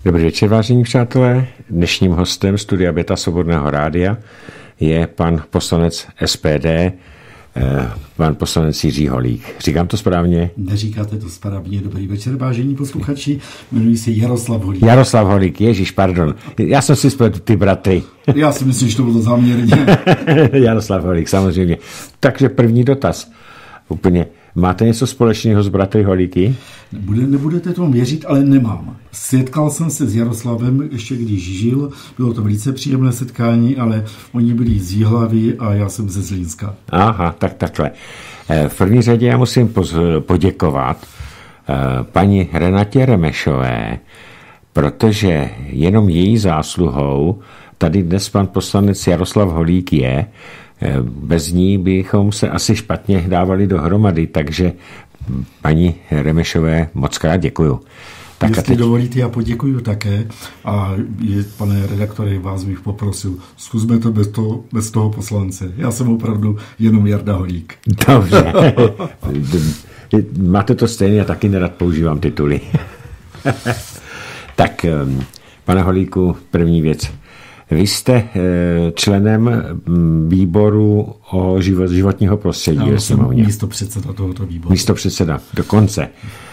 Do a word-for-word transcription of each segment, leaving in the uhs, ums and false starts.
Dobrý večer, vážení přátelé. Dnešním hostem Studia Beta Svobodného rádia je pan poslanec S P D, pan poslanec Jiří Holík. Říkám to správně? Neříkáte to správně. Dobrý večer, vážení posluchači. Jmenuji se Jaroslav Holík. Jaroslav Holík, ježiš, pardon. Já jsem si spletl ty bratry. Já si myslím, že to bylo záměrně. Jaroslav Holík, samozřejmě. Takže první dotaz. Úplně. Máte něco společného s bratry Holíky? Nebude, nebudete tomu věřit, ale nemám. Setkal jsem se s Jaroslavem ještě když žil. Bylo to velice příjemné setkání, ale oni byli z Jihlavy a já jsem ze Zlínska. Aha, tak takhle. V první řadě já musím poděkovat paní Renatě Remešové, protože jenom její zásluhou tady dnes pan poslanec Jaroslav Holík je. Bez ní bychom se asi špatně dávali dohromady, takže paní Remešové moc krát děkuju. Tak Jestli teď... dovolíte, já poděkuju také a je, pane redaktore, vás bych poprosil, zkusme to bez toho, bez toho poslance. Já jsem opravdu jenom Jarda Holík. Dobře. Máte to stejně, já taky nerad používám tituly. Tak, pane Holíku, první věc. Vy jste členem výboru o život, životního prostředí. Já jsem místo předseda tohoto výboru. Místo předseda, dokonce.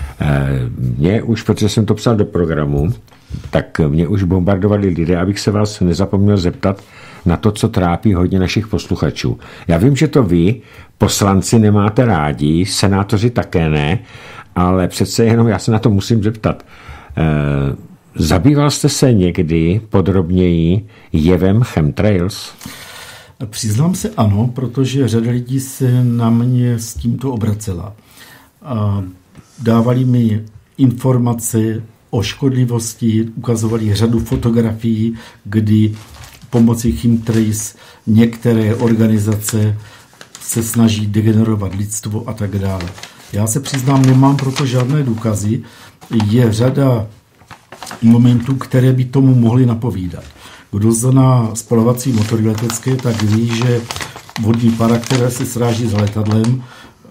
Mě už, protože jsem to psal do programu, tak mě už bombardovali lidé, abych se vás nezapomněl zeptat na to, co trápí hodně našich posluchačů. Já vím, že to vy, poslanci, nemáte rádi, senátoři také ne, ale přece jenom já se na to musím zeptat. Zabýval jste se někdy podrobněji jevem chemtrails? Přiznám se ano, protože řada lidí se na mě s tímto obracela. A dávali mi informace o škodlivosti, ukazovali řadu fotografií, kdy pomocí chemtrails některé organizace se snaží degenerovat lidstvo a tak dále. Já se přiznám, nemám proto žádné důkazy. Je řada momentů, které by tomu mohly napovídat. Kdo zná spalovací motory letecké, tak ví, že vodní para, která se sráží s letadlem,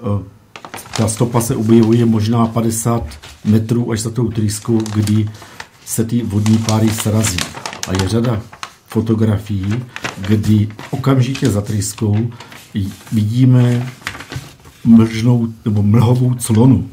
ta stopa se objevuje možná padesát metrů až za tou tryskou, kdy se ty vodní páry srazí. A je řada fotografií, kdy okamžitě za tryskou vidíme mlžnou nebo mlhovou clonu.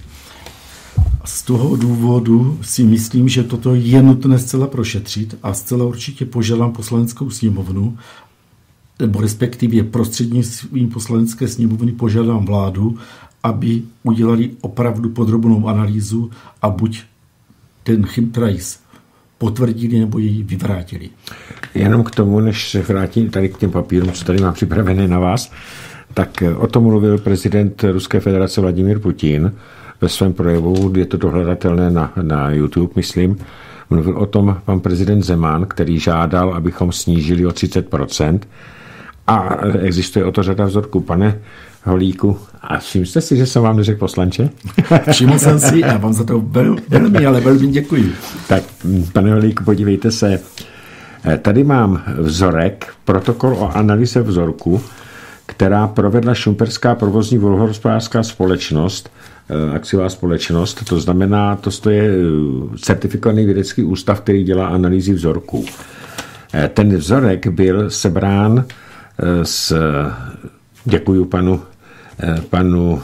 Z toho důvodu si myslím, že toto je nutné zcela prošetřit a zcela určitě požádám poslaneckou sněmovnu, nebo respektive prostřednictvím poslanecké sněmovny požádám vládu, aby udělali opravdu podrobnou analýzu a buď ten chemtrails potvrdili, nebo jej vyvrátili. Jenom k tomu, než se vrátím tady k těm papírům, co tady mám připravené na vás, tak o tom mluvil prezident Ruské federace Vladimír Putin ve svém projevu, je to dohledatelné na, na YouTube, myslím. Mluvil o tom pan prezident Zeman, který žádal, abychom snížili o třicet procent a existuje o to řada vzorků. Pane Holíku, a všiml jste si, že jsem vám neřekl poslanče? Všiml jsem si a vám za to vel, velmi, ale velmi děkuji. Tak, pane Holíku, podívejte se. Tady mám vzorek, protokol o analýze vzorku, která provedla Šumperská provozní vodohospodářská společnost, akciová společnost, to znamená, to je certifikovaný vědecký ústav, který dělá analýzy vzorků. Ten vzorek byl sebrán z, děkuju panu, panu,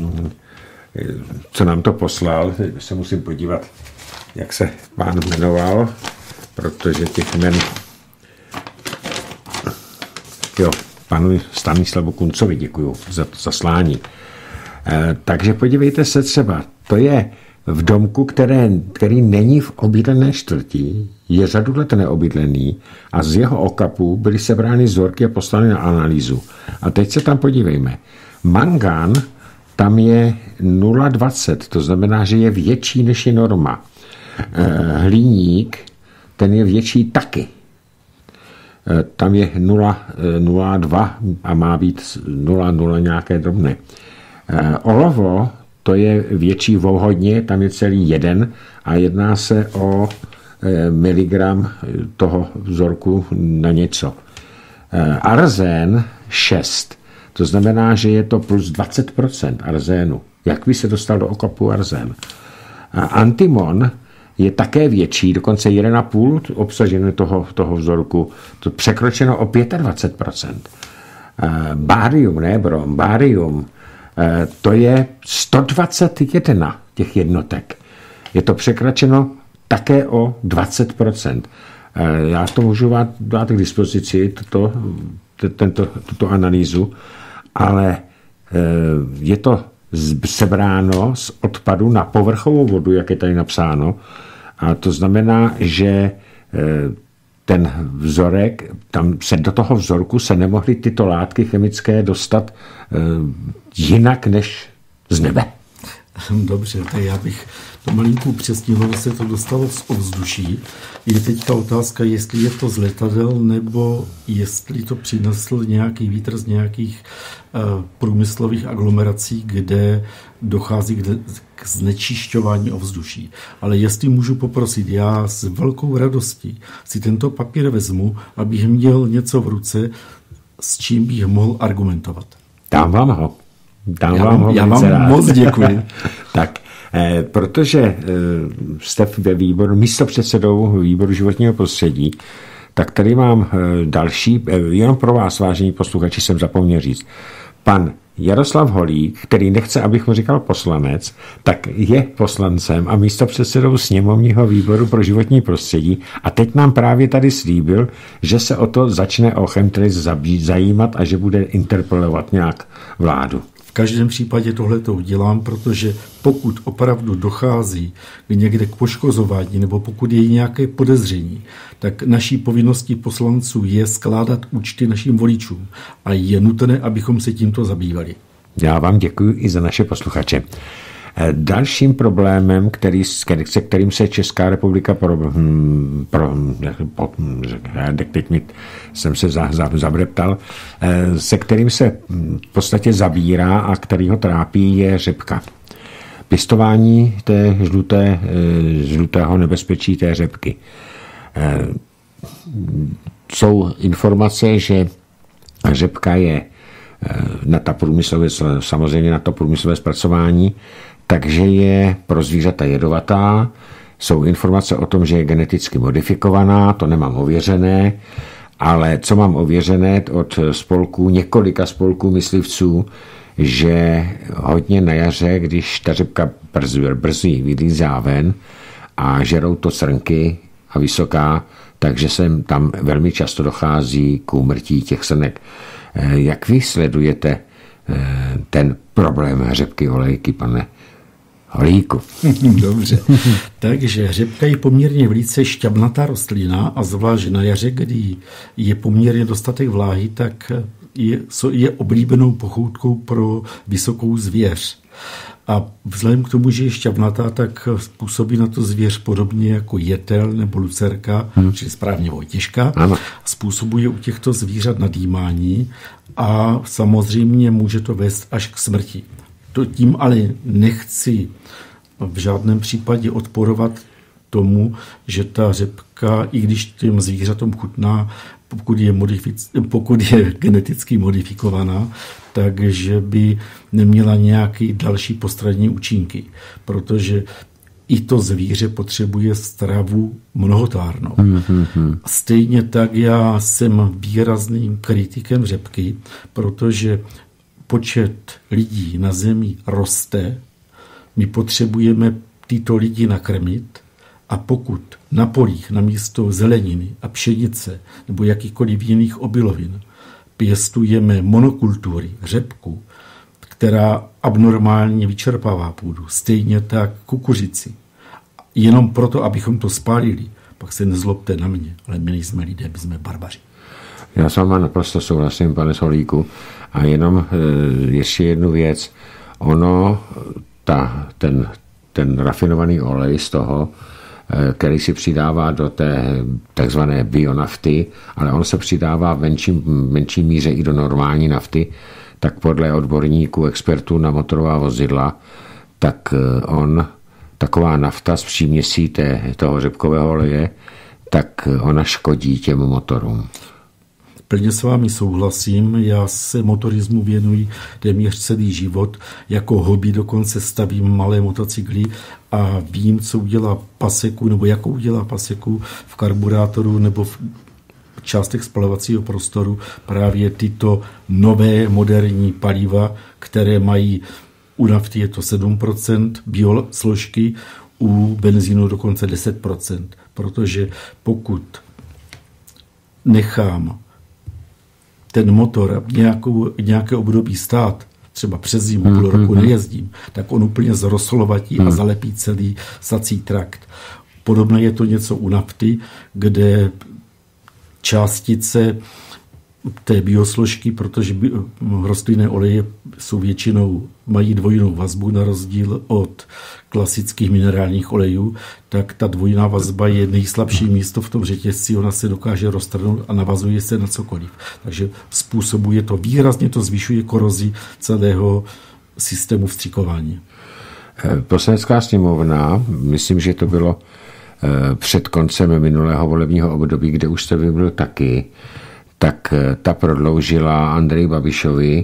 co nám to poslal, se musím podívat, jak se pán jmenoval, protože těch jmen, jo, panu Stanislavu Kuncovi děkuju za to zaslání. Takže podívejte se třeba, to je v domku, které, který není v obydlené čtvrti, je řadu let neobydlený a z jeho okapů byly sebrány vzorky a poslány na analýzu. A teď se tam podívejme. Mangán tam je nula celá dvacet, to znamená, že je větší než je norma. Hliník, ten je větší taky. Tam je nula celá dva a má být nula celá nula nějaké drobné. Olovo, to je větší vouhodně, tam je celý jeden a jedná se o miligram toho vzorku na něco. Arzén šest, to znamená, že je to plus dvacet procent arzénu. Jak by se dostal do okapu arzén? A antimon je také větší, dokonce jeden a půl obsaženo toho, toho vzorku, to překročeno o dvacet pět procent. Bárium, ne brom, bárium, to je sto dvacet jedna těch jednotek. Je to překročeno také o dvacet procent. Já to můžu dát k dispozici, tuto, tento, tuto analýzu, ale je to sebráno z odpadu na povrchovou vodu, jak je tady napsáno. A to znamená, že ten vzorek, tam se do toho vzorku se nemohly tyto látky chemické dostat jinak než z nebe. Dobře, tak já bych to malinkou přesnil, se to dostalo z ovzduší. Je teďka otázka, jestli je to z letadel, nebo jestli to přinesl nějaký vítr z nějakých uh, průmyslových aglomerací, kde dochází k, de- k znečišťování ovzduší. Ale jestli můžu poprosit, já s velkou radostí si tento papír vezmu, abych měl něco v ruce, s čím bych mohl argumentovat. Dám vám ho. Dám já vám, vám, já vám moc děkuji. Tak, eh, protože eh, jste ve výboru, místopředsedou výboru životního prostředí, tak tady mám eh, další, eh, jenom pro vás, vážení posluchači, jsem zapomněl říct. Pan Jaroslav Holík, který nechce, abych mu říkal poslanec, tak je poslancem a místopředsedou sněmovního výboru pro životní prostředí a teď nám právě tady slíbil, že se o to začne o chemtrails zajímat a že bude interpelovat nějak vládu. V každém případě tohle to udělám, protože pokud opravdu dochází někde k poškozování nebo pokud je nějaké podezření, tak naší povinností poslanců je skládat účty našim voličům a je nutné, abychom se tímto zabývali. Já vám děkuji i za naše posluchače. Dalším problémem, který, se kterým se Česká republika pro, pro, pro, teď mi, jsem se za, za, zabreptal, se kterým se v podstatě zabírá a který ho trápí, je řepka. Pěstování té žluté, žlutého nebezpečí té řepky. Jsou informace, že řepka je na ta průmyslové, samozřejmě na to průmyslové zpracování, takže je pro zvířata jedovatá. Jsou informace o tom, že je geneticky modifikovaná, to nemám ověřené, ale co mám ověřené od spolků, několika spolků myslivců, že hodně na jaře, když ta řepka brzy vylízá ven a žerou to srnky a vysoká, takže se tam velmi často dochází k úmrtí těch srnek. Jak vy sledujete ten problém řepky olejky, pane Holíku? Dobře. Takže řepka je poměrně velice šťavnatá rostlina a zvlášť na jaře, kdy je poměrně dostatek vláhy, tak je, je oblíbenou pochoutkou pro vysokou zvěř. A vzhledem k tomu, že je šťavnatá, tak působí na to zvěř podobně jako jetel nebo lucerka, hmm. čili správně vojtěžka. Ano. Způsobuje u těchto zvířat nadýmání a samozřejmě může to vést až k smrti. To tím ale nechci v žádném případě odporovat tomu, že ta řepka, i když těm zvířatům chutná, pokud je, modific- pokud je geneticky modifikovaná, takže by neměla nějaký další postranní účinky, protože i to zvíře potřebuje stravu mnohotárnou. Mm-hmm. Stejně tak já jsem výrazným kritikem řepky, protože počet lidí na zemi roste, my potřebujeme tyto lidi nakrmit a pokud na polích namísto zeleniny a pšenice nebo jakýchkoliv jiných obilovin pěstujeme monokultury, řepku, která abnormálně vyčerpává půdu, stejně tak kukuřici, jenom proto, abychom to spálili, pak se nezlobte na mě, ale my nejsme lidé, my jsme barbaři. Já s váma naprosto souhlasím, pane Solíku, a jenom e, ještě jednu věc. Ono, ta, ten, ten rafinovaný olej z toho, e, který si přidává do té takzvané bionafty, ale on se přidává v menším, menší míře i do normální nafty, tak podle odborníků, expertů na motorová vozidla, tak on, taková nafta s příměsí té, toho řepkového oleje, tak ona škodí těm motorům. Plně s vámi souhlasím, já se motorismu věnuji téměř celý život, jako hobby dokonce stavím malé motocykly a vím, co udělá paseku, nebo jakou udělá paseku v karburátoru nebo v částech spalovacího prostoru právě tyto nové moderní paliva, které mají u nafty je to sedm procent biosložky, u benzínu dokonce deset procent, protože pokud nechám ten motor nějakou, nějaké období stát, třeba přes zimu, mm, půl roku mm, nejezdím, tak on úplně zroslovatí mm. a zalepí celý sací trakt. Podobné je to něco u nafty, kde částice té biosložky, protože rostlinné oleje jsou většinou, mají dvojnou vazbu na rozdíl od klasických minerálních olejů, tak ta dvojná vazba je nejslabší místo v tom řetězci, ona se dokáže roztrhnout a navazuje se na cokoliv. Takže způsobuje to, výrazně to zvyšuje korozi celého systému vstřikování. Poslanecká sněmovna, myslím, že to bylo před koncem minulého volebního období, kde už jste vy byl taky, tak ta prodloužila Andreji Babišovi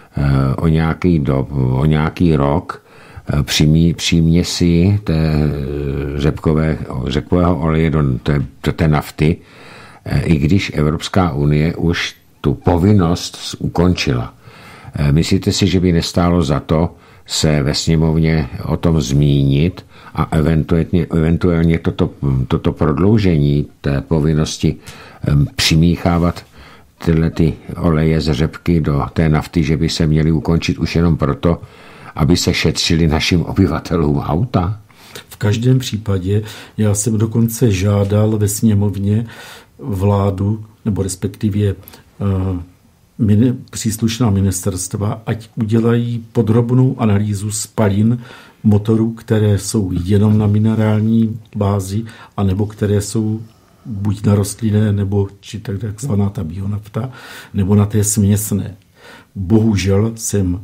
o nějaký, dob, o nějaký rok přímý, příměsi té řepkové, řepkového oleje do té, do té nafty, i když Evropská unie už tu povinnost ukončila. Myslíte si, že by nestálo za to se ve sněmovně o tom zmínit a eventuálně, eventuálně toto, toto prodloužení té povinnosti přimíchávat tyhle ty oleje z řepky do té nafty, že by se měly ukončit už jenom proto, aby se šetřili našim obyvatelům auta? V každém případě já jsem dokonce žádal ve sněmovně vládu, nebo respektive uh, mini, příslušná ministerstva, ať udělají podrobnou analýzu spalin motorů, které jsou jenom na minerální bázi, anebo které jsou buď na rostlinné, nebo či takzvaná ta bionafta, nebo na té směsné. Bohužel jsem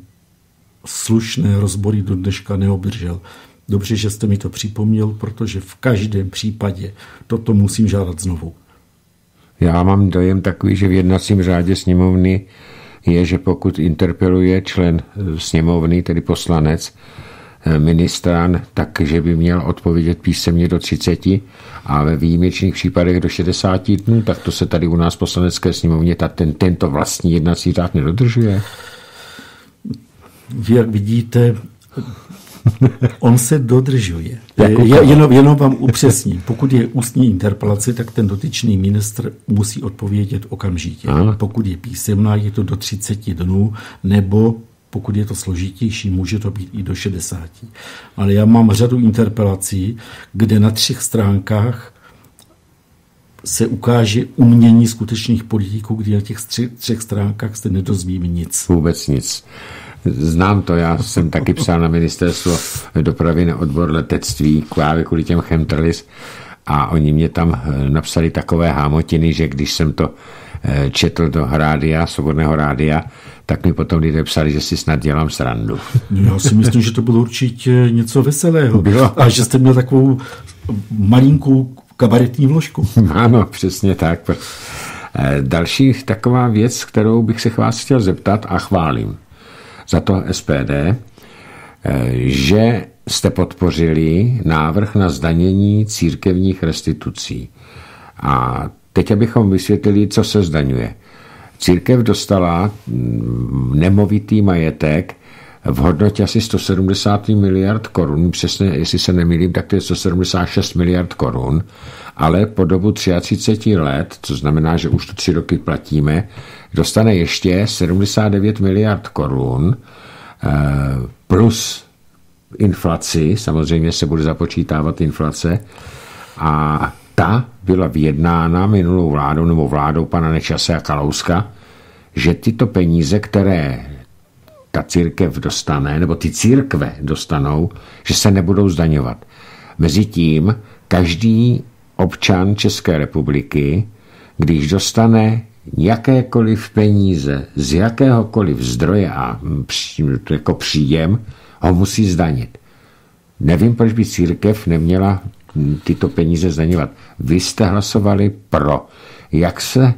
slušné rozbory do dneška neobdržel. Dobře, že jste mi to připomněl, protože v každém případě toto musím žádat znovu. Já mám dojem takový, že v jednacím řádě sněmovny je, že pokud interpeluje člen sněmovny, tedy poslanec, ministrán, takže by měl odpovědět písemně do třiceti a ve výjimečných případech do šedesáti dnů, tak to se tady u nás v poslanecké sněmovně ta, ten, tento vlastní jednací řád nedodržuje. Vy, jak vidíte, on se dodržuje. Je, jenom, jenom vám upřesním. Pokud je ústní interpelace, tak ten dotyčný ministr musí odpovědět okamžitě. Aha. Pokud je písemná, je to do třiceti dnů, nebo pokud je to složitější, může to být i do šedesáti. Ale já mám řadu interpelací, kde na třech stránkách se ukáže umění skutečných politiků, kdy na těch tři, třech stránkách se nedozvím nic. Vůbec nic. Znám to, já jsem taky psal na ministerstvo dopravy na odbor letectví právě kvůli těm chemtrails a oni mě tam napsali takové hámotiny, že když jsem to četl do rádia, svobodného rádia, tak mi potom lidé psali, že si snad dělám srandu. Já si myslím, že to bylo určitě něco veselého. Bylo. A že jste měl takovou malinkou kabaretní vložku. Ano, přesně tak. Další taková věc, kterou bych se vás chtěl zeptat a chválím za to S P D, že jste podpořili návrh na zdanění církevních restitucí. A teď, abychom vysvětlili, co se zdaňuje. Církev dostala nemovitý majetek v hodnotě asi sto sedmdesát miliard korun, přesně, jestli se nemýlím, tak to je sto sedmdesát šest miliard korun, ale po dobu třicet tři let, co znamená, že už to tři roky platíme, dostane ještě sedmdesát devět miliard korun plus inflaci, samozřejmě se bude započítávat inflace, a ta byla vyjednána minulou vládou nebo vládou pana Nečase a Kalouska, že tyto peníze, které ta církev dostane, nebo ty církve dostanou, že se nebudou zdaňovat. Mezitím každý občan České republiky, když dostane jakékoliv peníze z jakéhokoliv zdroje a jako příjem, ho musí zdanit. Nevím, proč by církev neměla tyto peníze zdaňovat. Vy jste hlasovali pro. Jak se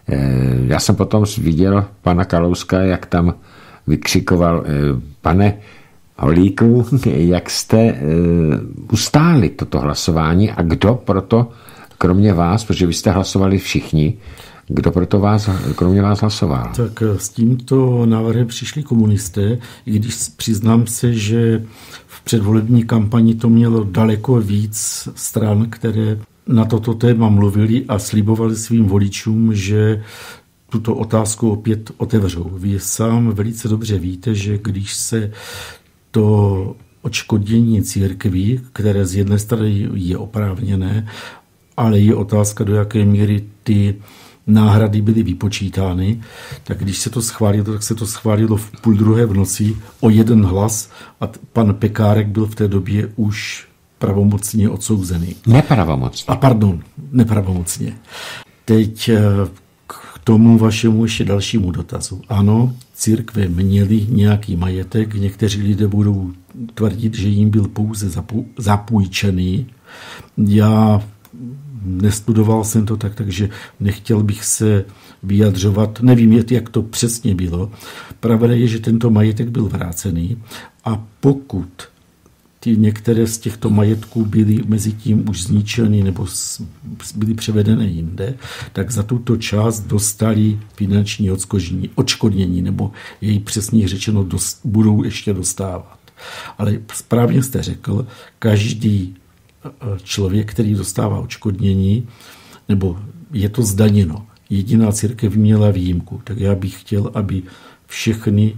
Já jsem potom viděl pana Kalouska, jak tam vykřikoval, pane Holíku, jak jste ustáli toto hlasování a kdo proto, kromě vás, protože vy jste hlasovali všichni, kdo proto vás, kromě vás hlasoval? Tak s tímto návrhem přišli komunisté, i když přiznám se, že v předvolební kampani to mělo daleko víc stran, které na toto téma mluvili a slibovali svým voličům, že tuto otázku opět otevřou. Vy sám velice dobře víte, že když se to odškodnění církví, které z jedné strany je oprávněné, ale je otázka, do jaké míry ty náhrady byly vypočítány, tak když se to schválilo, tak se to schválilo v půl druhé v noci o jeden hlas a pan Pekárek byl v té době už pravomocně odsouzený. Nepravomocně. A pardon, nepravomocně. Teď k tomu vašemu ještě dalšímu dotazu. Ano, církve měly nějaký majetek, někteří lidé budou tvrdit, že jim byl pouze zapůjčený. Já nestudoval jsem to tak, takže nechtěl bych se vyjadřovat. Nevím, jak to přesně bylo. Pravda je, že tento majetek byl vrácený a pokud ty některé z těchto majetků byly mezi tím už zničeny nebo byly převedené jinde, tak za tuto část dostali finanční odškodnění, nebo jej přesně řečeno dost, budou ještě dostávat. Ale správně jste řekl, každý člověk, který dostává odškodnění, nebo je to zdaněno. Jediná církev měla výjimku. Tak já bych chtěl, aby všechny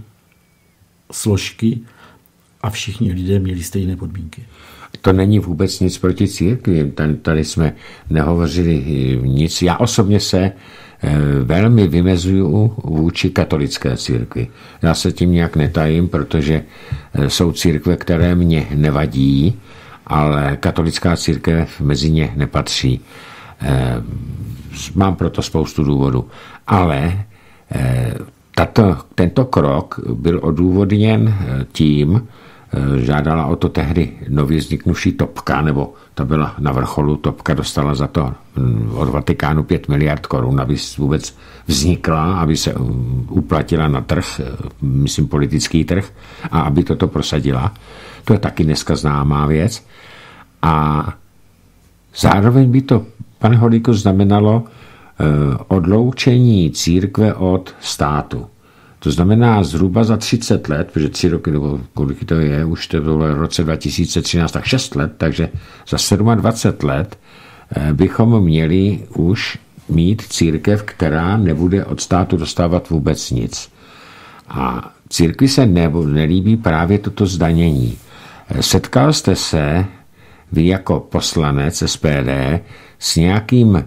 složky a všichni lidé měli stejné podmínky. To není vůbec nic proti církvi. Tady jsme nehovořili nic. Já osobně se velmi vymezuju vůči katolické církvi. Já se tím nějak netajím, protože jsou církve, které mě nevadí, ale katolická církev mezi ně nepatří. Mám proto spoustu důvodů. Ale tato, tento krok byl odůvodněn tím, žádala o to tehdy nově vzniknuvší Topka, nebo to byla na vrcholu, Topka dostala za to od Vatikánu pět miliard korun, aby vůbec vznikla, aby se uplatila na trh, myslím politický trh, a aby toto prosadila. To je taky dneska známá věc. A zároveň by to, pane Holíku, znamenalo odloučení církve od státu. To znamená zhruba za třicet let, protože tři roky, nebo kolik to je, už to bylo v roce dva tisíce třináct, tak šest let, takže za dvacet sedm let bychom měli už mít církev, která nebude od státu dostávat vůbec nic. A církvi se nebo nelíbí právě toto zdanění. Setkal jste se vy jako poslanec S P D s nějakým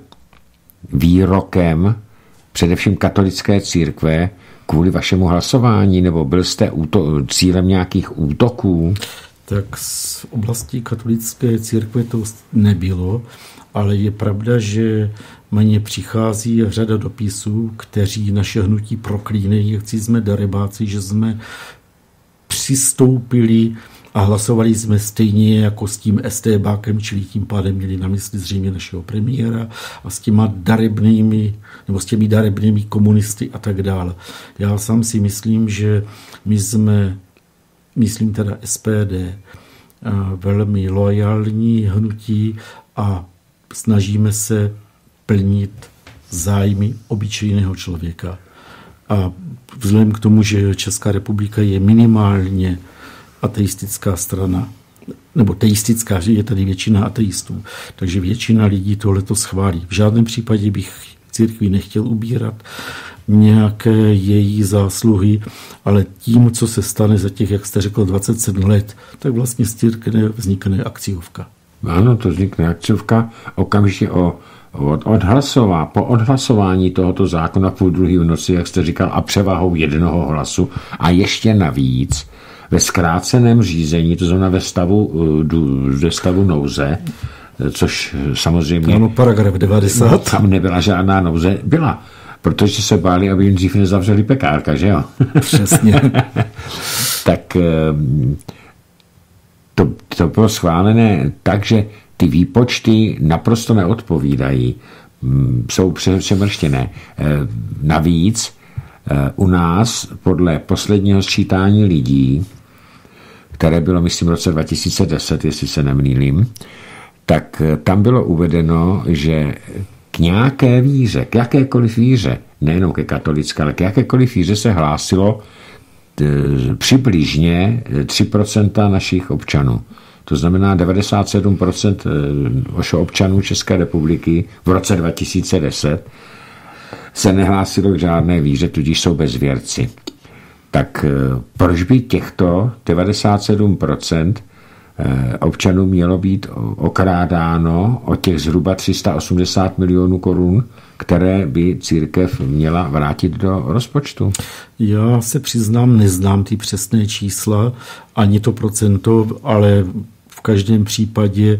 výrokem především katolické církve kvůli vašemu hlasování, nebo byl jste úto- cílem nějakých útoků? Tak z oblasti katolické církve to nebylo, ale je pravda, že mně přichází řada dopisů, kteří naše hnutí proklínejí, jak jsme darebáci, že jsme přistoupili a hlasovali jsme stejně jako s tím estébákem, čili tím pádem měli na mysli zřejmě našeho premiéra a s těma darebnými, nebo s těmi darebnými komunisty a tak dále. Já sám si myslím, že my jsme, myslím teda S P D, velmi loajální hnutí a snažíme se plnit zájmy obyčejného člověka. A vzhledem k tomu, že Česká republika je minimálně ateistická strana, nebo teistická, že je tady většina ateistů, takže většina lidí tohleto schválí. V žádném případě bych církvi nechtěl ubírat nějaké její zásluhy, ale tím, co se stane za těch, jak jste řekl, dvacet sedm let, tak vlastně z církve vznikne akciovka. Ano, to vznikne akciovka okamžitě o Od odhlasová, po odhlasování tohoto zákona půl druhý v noci, jak jste říkal, a převahou jednoho hlasu a ještě navíc ve zkráceném řízení, to znamená ve stavu, ve stavu nouze, což samozřejmě... Ano, paragraf devadesát. Tam nebyla žádná nouze. Byla, protože se báli, aby jim dřív nezavřeli pekárka, že jo? Přesně. Tak to, to bylo schválené tak, že ty výpočty naprosto neodpovídají, jsou přemrštěné. Navíc u nás podle posledního sčítání lidí, které bylo, myslím, v roce dva tisíce deset, jestli se nemýlím, tak tam bylo uvedeno, že k nějaké víře, k jakékoliv víře, nejenom ke katolické, ale k jakékoliv víře se hlásilo přibližně tři procenta našich občanů. To znamená devadesát sedm procent občanů České republiky v roce dva tisíce deset se nehlásilo k žádné víře, tudíž jsou bezvěrci. Tak proč by těchto devadesát sedm procent občanů mělo být okrádáno o těch zhruba tři sta osmdesát milionů korun, které by církev měla vrátit do rozpočtu? Já se přiznám, neznám ty přesné čísla, ani to procento, ale v každém případě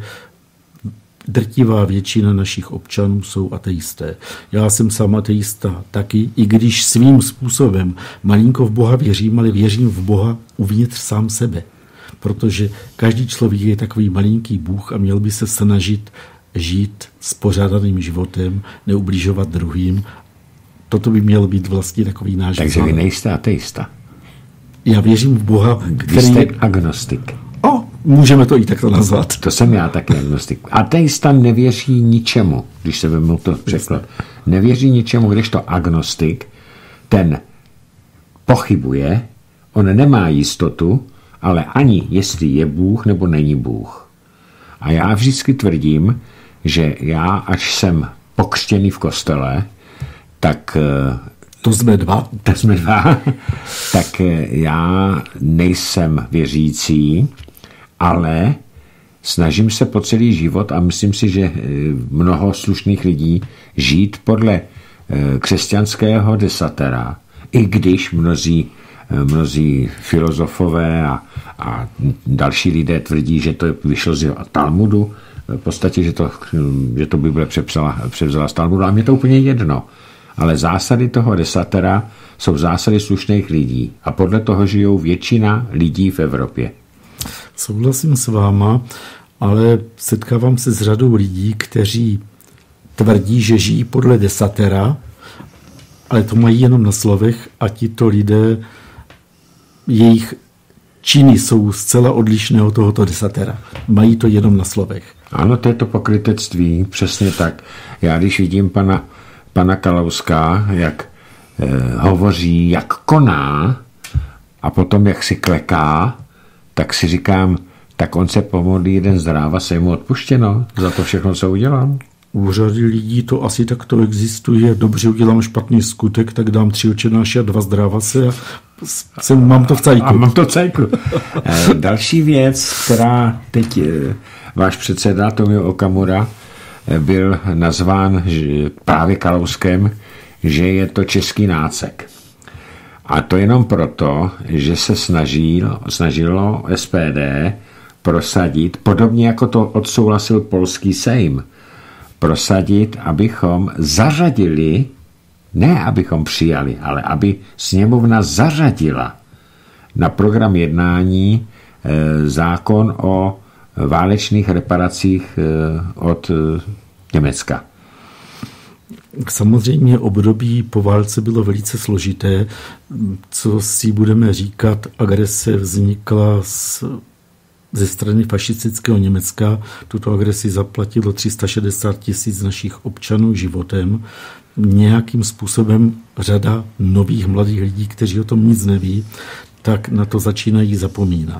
drtivá většina našich občanů jsou ateisté. Já jsem sám ateista taky, i když svým způsobem malinko v Boha věřím, ale věřím v Boha uvnitř sám sebe. Protože každý člověk je takový malinký Bůh a měl by se snažit žít spořádaným životem, neubližovat druhým. Toto by měl být vlastně takový náš Takže vy nejste ateista. Já věřím v Boha, který... Vy jste agnostik. O, můžeme to i takto nazvat. To jsem já taky agnostik. Ateista nevěří ničemu, když se vezmu to překlad. Nevěří ničemu, kdežto agnostik, ten pochybuje, on nemá jistotu, ale ani jestli je Bůh nebo není Bůh. A já vždycky tvrdím, že já, až jsem pokřtěný v kostele, tak... To jsme dva. To jsme dva. Tak já nejsem věřící, ale snažím se po celý život a myslím si, že mnoho slušných lidí žít podle křesťanského desatera, i když mnozí mnozí filozofové a, a další lidé tvrdí, že to vyšlo z Talmudu, v podstatě, že to, že to Bible přepsala, převzala z Talmudu, a mě to úplně jedno. Ale zásady toho desatera jsou zásady slušných lidí a podle toho žijou většina lidí v Evropě. Souhlasím s váma, ale setkávám se s řadou lidí, kteří tvrdí, že žijí podle desatera, ale to mají jenom na slovech a tito lidé, jejich činy jsou zcela odlišné od tohoto desatera. Mají to jenom na slovech. Ano, to je to pokrytectví, přesně tak. Já když vidím pana, pana Kalouska, jak eh, hovoří, jak koná a potom jak si kleká, tak si říkám, tak on se pomodlí jeden zdráva, se mu odpuštěno za to všechno, co udělám. U řady lidí to asi takto existuje. Dobře, udělám špatný skutek, tak dám tři očenáše a dva zdrávase a jsem, mám to v cajku. A mám to v cajku. Další věc, která teď váš předseda Tomio Okamura byl nazván právě Kalouskem, že je to český nácek. A to jenom proto, že se snažil, snažilo S P D prosadit, podobně jako to odsouhlasil polský sejm, prosadit, abychom zařadili, ne abychom přijali, ale aby sněmovna zařadila na program jednání e, zákon o válečných reparacích e, od e, Německa. Samozřejmě období po válce bylo velice složité. Co si budeme říkat, agrese vznikla z ze strany fašistického Německa. Tuto agresi zaplatilo tři sta šedesát tisíc našich občanů životem. Nějakým způsobem řada nových mladých lidí, kteří o tom nic neví, tak na to začínají zapomínat.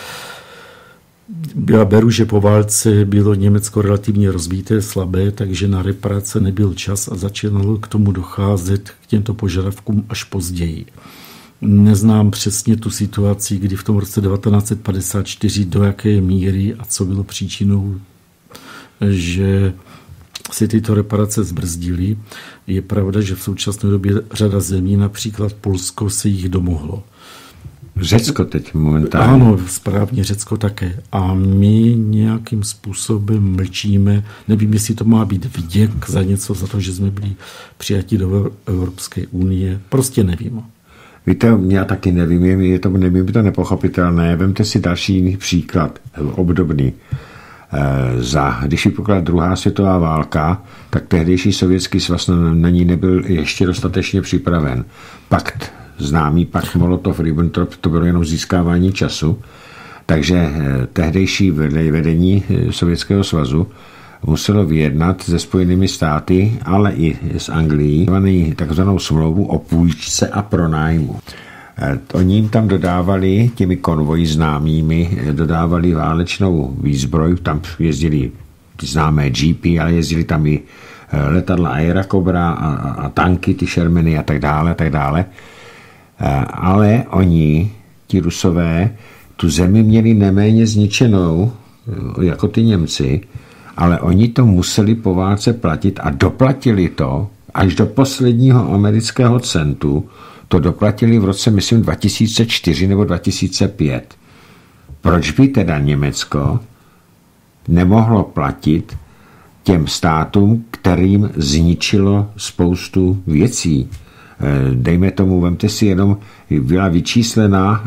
Já beru, že po válce bylo Německo relativně rozbité, slabé, takže na reparace nebyl čas a začínalo k tomu docházet k těmto požadavkům až později. Neznám přesně tu situaci, kdy v tom roce devatenáct set padesát čtyři do jaké míry a co bylo příčinou, že si tyto reparace zbrzdily. Je pravda, že v současné době řada zemí, například Polsko, se jich domohlo. Řecko teď momentálně. Ano, správně, Řecko také. A my nějakým způsobem mlčíme. Nevím, jestli to má být vděk za něco, za to, že jsme byli přijati do Evropské unie. Prostě nevím. Víte, já taky nevím, je to, nevím, je to nepochopitelné. Vemte si další jiný příklad, obdobný. Za, když vypukla druhá světová válka, tak tehdejší sovětský svaz na ní nebyl ještě dostatečně připraven. Pakt, známý pakt Molotov-Ribbentrop, to bylo jenom získávání času, takže tehdejší vedení Sovětského svazu muselo vyjednat se Spojenými státy, ale i s Anglií, takzvanou smlouvu o půjčce a pronájmu. Oni jim tam dodávali, těmi konvoji známými, dodávali válečnou výzbroj, tam jezdili ty známé Jeepy, ale jezdili tam i letadla Airacobra a, a, a tanky, ty Shermany a tak dále, a tak dále. Ale oni, ti Rusové, tu zemi měli neméně zničenou, jako ty Němci, ale oni to museli po válce platit a doplatili to až do posledního amerického centu. To doplatili v roce, myslím, dva tisíce čtyři nebo dva tisíce pět. Proč by teda Německo nemohlo platit těm státům, kterým zničilo spoustu věcí? Dejme tomu, vemte si jenom, byla vyčíslená,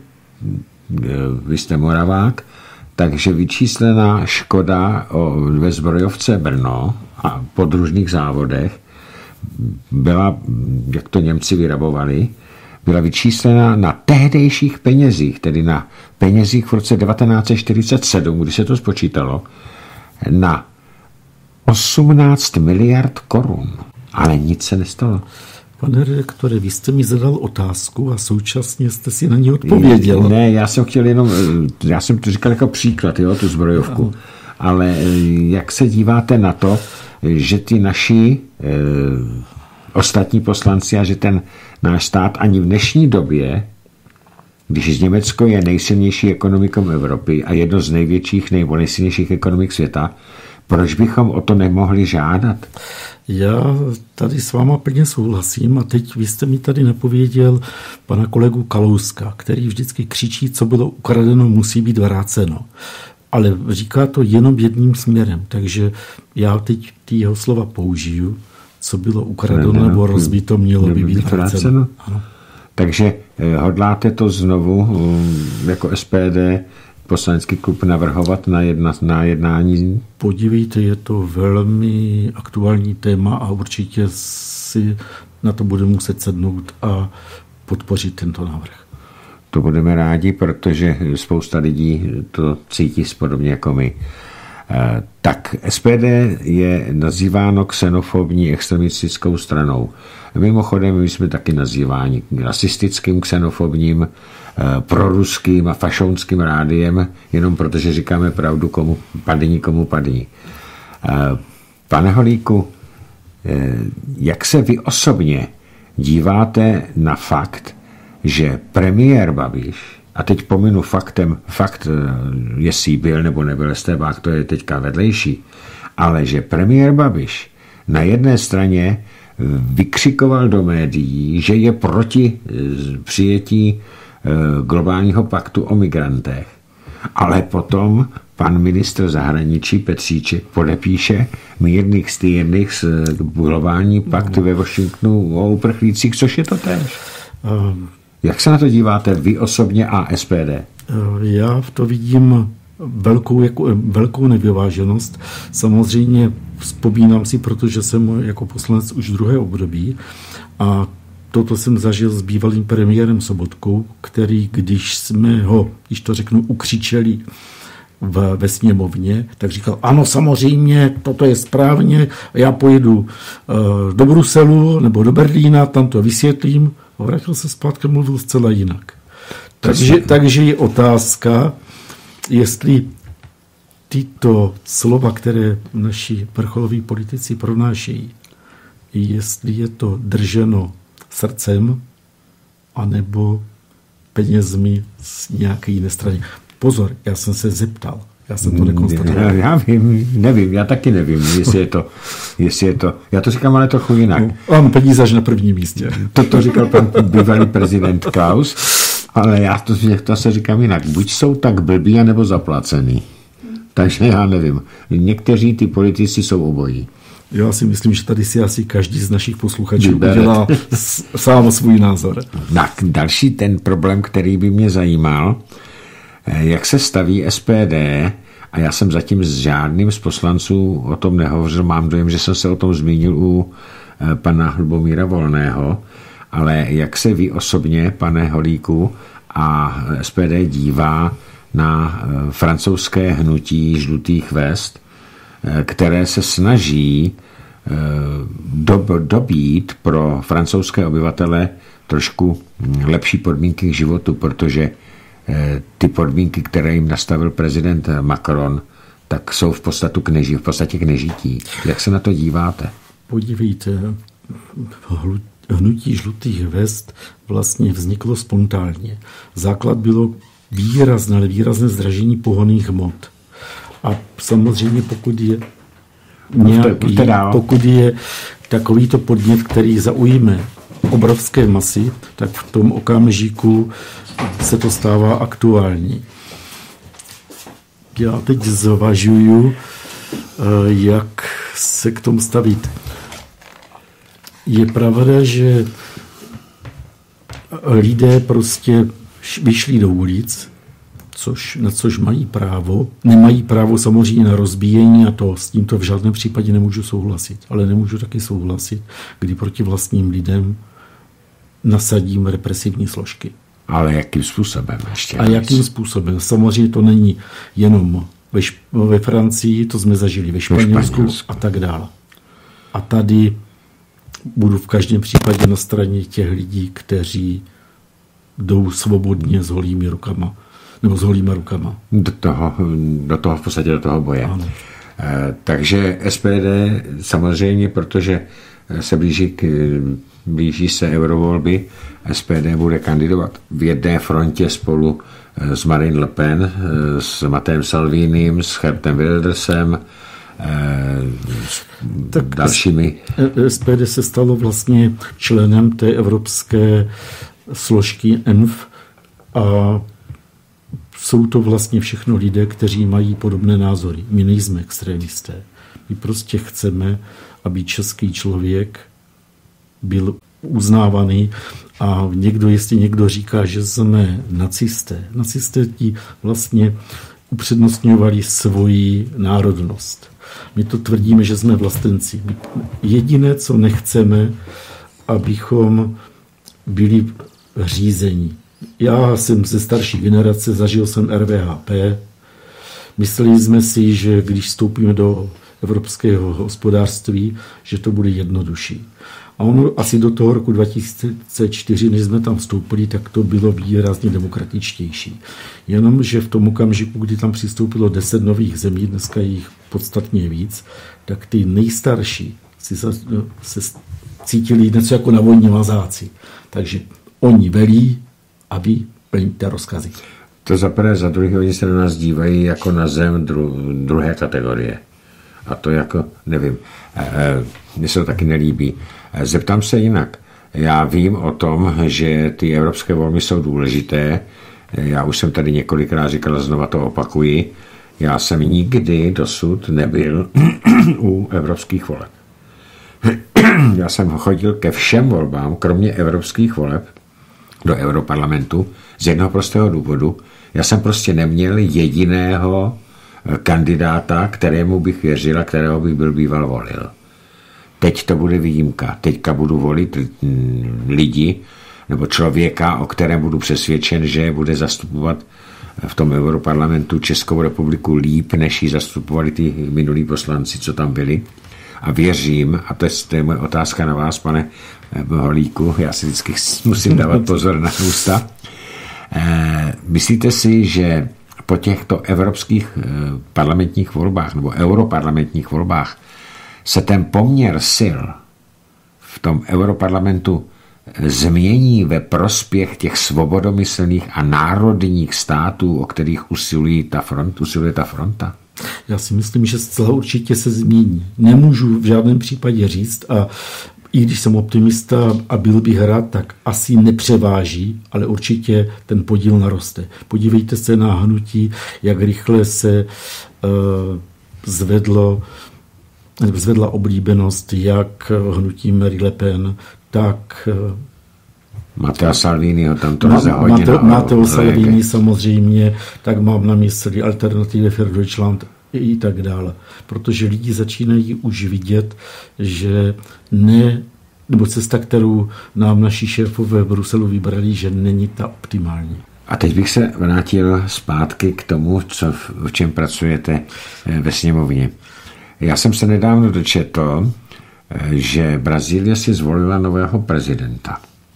vy jste Moravák, takže vyčíslená škoda ve zbrojovce Brno a podružných závodech byla, jak to Němci vyrabovali, byla vyčíslena na tehdejších penězích, tedy na penězích v roce devatenáct set čtyřicet sedm, kdy se to spočítalo, na osmnáct miliard korun. Ale nic se nestalo. Pane redaktore, vy jste mi zadal otázku a současně jste si na ní odpověděl. Ne, já jsem chtěl jenom, já jsem to říkal jako příklad, jo, tu zbrojovku. Aha. Ale jak se díváte na to, že ty naši e, ostatní poslanci a že ten náš stát ani v dnešní době, když Německo je nejsilnější ekonomikou Evropy a jedno z největších, nejsilnějších ekonomik světa, proč bychom o to nemohli žádat? Já tady s váma plně souhlasím a teď vy jste mi tady napověděl pana kolegu Kalouska, který vždycky křičí, co bylo ukradeno, musí být vráceno. Ale říká to jenom jedním směrem, takže já teď ty jeho slova použiju, co bylo ukradeno ne, ne, nebo rozbito, mělo by být vráceno. Ano. Takže hodláte to znovu jako S P D poslanecký klub navrhovat na, jedna, na jednání? Podívejte, je to velmi aktuální téma a určitě si na to budeme muset sednout a podpořit tento návrh. To budeme rádi, protože spousta lidí to cítí podobně jako my. Tak S P D je nazýváno xenofobní extremistickou stranou. Mimochodem, my jsme taky nazýváni rasistickým, xenofobním, proruským a fašonským rádiem, jenom protože říkáme pravdu, komu padní, komu padní. Pane Holíku, jak se vy osobně díváte na fakt, že premiér Babiš, a teď pominu faktem, fakt, jestli byl nebo nebyl estébák, to je teďka vedlejší, ale že premiér Babiš na jedné straně vykřikoval do médií, že je proti přijetí globálního paktu o migrantech, ale potom pan ministr zahraničí Petříček podepíše mírných stýrných z globální pakt no. ve Washingtonu o uprchlících, což je to též. Um. Jak se na to díváte vy osobně a S P D? Já v to vidím velkou, jako, velkou nevyváženost. Samozřejmě vzpomínám si, protože jsem jako poslanec už druhé období a toto jsem zažil s bývalým premiérem Sobotkou, který, když jsme ho, když to řeknu, ukřičeli v, ve sněmovně, tak říkal, ano, samozřejmě, toto je správně, já pojedu uh, do Bruselu nebo do Berlína, tam to vysvětlím. A vrátil se zpátky, mluvil zcela jinak. Takže, takže je otázka, jestli tyto slova, které naši vrcholoví politici pronášejí, jestli je to drženo srdcem, anebo penězmi z nějaké jiné strany. Pozor, já jsem se zeptal. Já jsem to nekonstatoval. Já, já vím, nevím, já taky nevím, jestli je to, jestli je to, já to říkám ale trochu jinak. No, mám peníze až na prvním místě. To, to říkal pan bývalý prezident Klaus, ale já to, to se říkám jinak. Buď jsou tak blbí, anebo zaplacený. Takže já nevím. Někteří ty politici jsou obojí. Já si myslím, že tady si asi každý z našich posluchačů udělá sám svůj názor. Tak další ten problém, který by mě zajímal, jak se staví S P D A já jsem zatím s žádným z poslanců o tom nehovořil. Mám dojem, že jsem se o tom zmínil u pana Lubomíra Volného, ale jak se ví osobně, pane Holíku, a S P D dívá na francouzské hnutí žlutých vest, které se snaží dobít pro francouzské obyvatele trošku lepší podmínky k životu, protože ty podmínky, které jim nastavil prezident Macron, tak jsou v podstatě k, neži, v podstatě k nežití. Jak se na to díváte? Podívejte, hnutí žlutých vest vlastně vzniklo spontánně. Základ bylo výrazné, ale výrazné zdražení pohonných hmot. A samozřejmě pokud je nějaký, pokud je takovýto podnět, který zaujme obrovské masy, tak v tom okamžiku se to stává aktuální. Já teď zvažuju, jak se k tomu stavit. Je pravda, že lidé prostě vyšli do ulic, což, na což mají právo. Nemají právo samozřejmě na rozbíjení a to s tímto v žádném případě nemůžu souhlasit. Ale nemůžu taky souhlasit, kdy proti vlastním lidem nasadím represivní složky. Ale jakým způsobem ještě? A jakým způsobem? Samozřejmě to není jenom ve, ve Francii, to jsme zažili ve Španělsku, Španělsku a tak dále. A tady budu v každém případě na straně těch lidí, kteří jdou svobodně s holými rukama. Nebo s holýma rukama. Do toho, do toho v podstatě do toho boje. Ano. E, takže S P D samozřejmě, protože se blíží, k, blíží se eurovolby, S P D bude kandidovat v jedné frontě spolu s Marine Le Pen, s Matteem Salvinim, s Geertem Wildersem, s tak dalšími. S P D se stalo vlastně členem té evropské složky E N F a jsou to vlastně všechno lidé, kteří mají podobné názory. My nejsme extrémisté. My prostě chceme, aby český člověk byl uznávaný a někdo, jestli někdo říká, že jsme nacisté. Nacisté ti vlastně upřednostňovali svoji národnost. My to tvrdíme, že jsme vlastenci. Jediné, co nechceme, abychom byli řízení. Já jsem ze starší generace, zažil jsem R V H P. Mysleli jsme si, že když vstoupíme do evropského hospodářství, že to bude jednodušší. A ono asi do toho roku dva tisíce čtyři, než jsme tam vstoupili, tak to bylo výrazně demokratičtější. Jenomže v tom okamžiku, kdy tam přistoupilo deset nových zemí, dneska je jich podstatně víc, tak ty nejstarší si se cítili něco jako na vojně mazáci. Takže oni velí, a vy plníte rozkazy. To za prvé, za druhé, oni se na nás dívají jako na zem dru, druhé kategorie. A to jako, nevím, e, mně se to taky nelíbí. E, zeptám se jinak. Já vím o tom, že ty evropské volby jsou důležité. E, já už jsem tady několikrát říkal, znova to opakuji. Já jsem nikdy dosud nebyl u evropských voleb. Já jsem chodil ke všem volbám, kromě evropských voleb, do Europarlamentu z jednoho prostého důvodu. Já jsem prostě neměl jediného kandidáta, kterému bych věřil a kterého bych byl býval volil. Teď to bude výjimka. Teďka budu volit lidi nebo člověka, o kterém budu přesvědčen, že bude zastupovat v tom Europarlamentu Českou republiku líp, než ji zastupovali ty minulí poslanci, co tam byli. A věřím, a to je, to je moje otázka na vás, pane Holíku, já si vždycky musím dávat pozor na ústa. E, myslíte si, že po těchto evropských e, parlamentních volbách nebo europarlamentních volbách se ten poměr sil v tom europarlamentu změní ve prospěch těch svobodomyslných a národních států, o kterých usilují ta front, usiluje ta fronta? Já si myslím, že zcela určitě se změní. Nemůžu v žádném případě říct a i když jsem optimista a byl bych rád, tak asi nepřeváží, ale určitě ten podíl naroste. Podívejte se na hnutí, jak rychle se uh, zvedlo, zvedla oblíbenost jak hnutí Marie Le Pen, tak uh, Matteo Salviniho tam to Ma, zahodí. Matteo, Matteo Salvini samozřejmě, tak mám na mysli Alternative für Deutschland i tak dále. Protože lidi začínají už vidět, že ne, nebo cesta, kterou nám naši šéfové v Bruselu vybrali, že není ta optimální. A teď bych se vrátil zpátky k tomu, co, v čem pracujete ve sněmovně. Já jsem se nedávno dočetl, že Brazílie si zvolila nového prezidenta.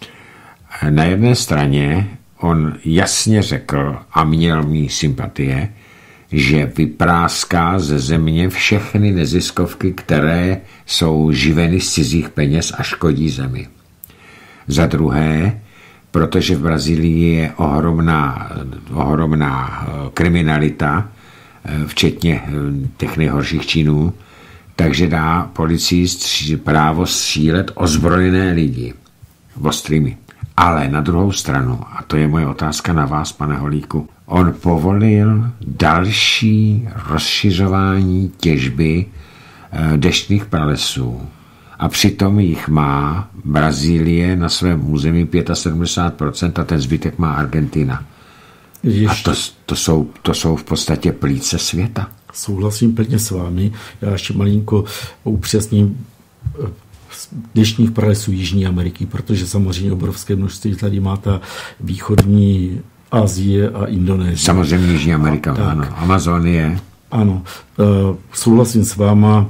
Na jedné straně on jasně řekl a měl mý sympatie, že vypráská ze země všechny neziskovky, které jsou živeny z cizích peněz a škodí zemi. Za druhé, protože v Brazílii je ohromná, ohromná kriminalita, včetně těch nejhorších činů, takže dá policii právo střílet ozbrojené lidi ostrými. Ale na druhou stranu, a to je moje otázka na vás, pane Holíku, on povolil další rozšiřování těžby deštných pralesů. A přitom jich má Brazílie na svém území sedmdesát pět procent a ten zbytek má Argentina. Ještě. A to, to, jsou, to jsou v podstatě plíce světa. Souhlasím plně s vámi. Já ještě malinko upřesním deštných pralesů Jižní Ameriky, protože samozřejmě obrovské množství tady má ta východní Asie a Indonésie. Samozřejmě Jižní Amerika, a, ano. Amazonie. Ano, souhlasím s váma.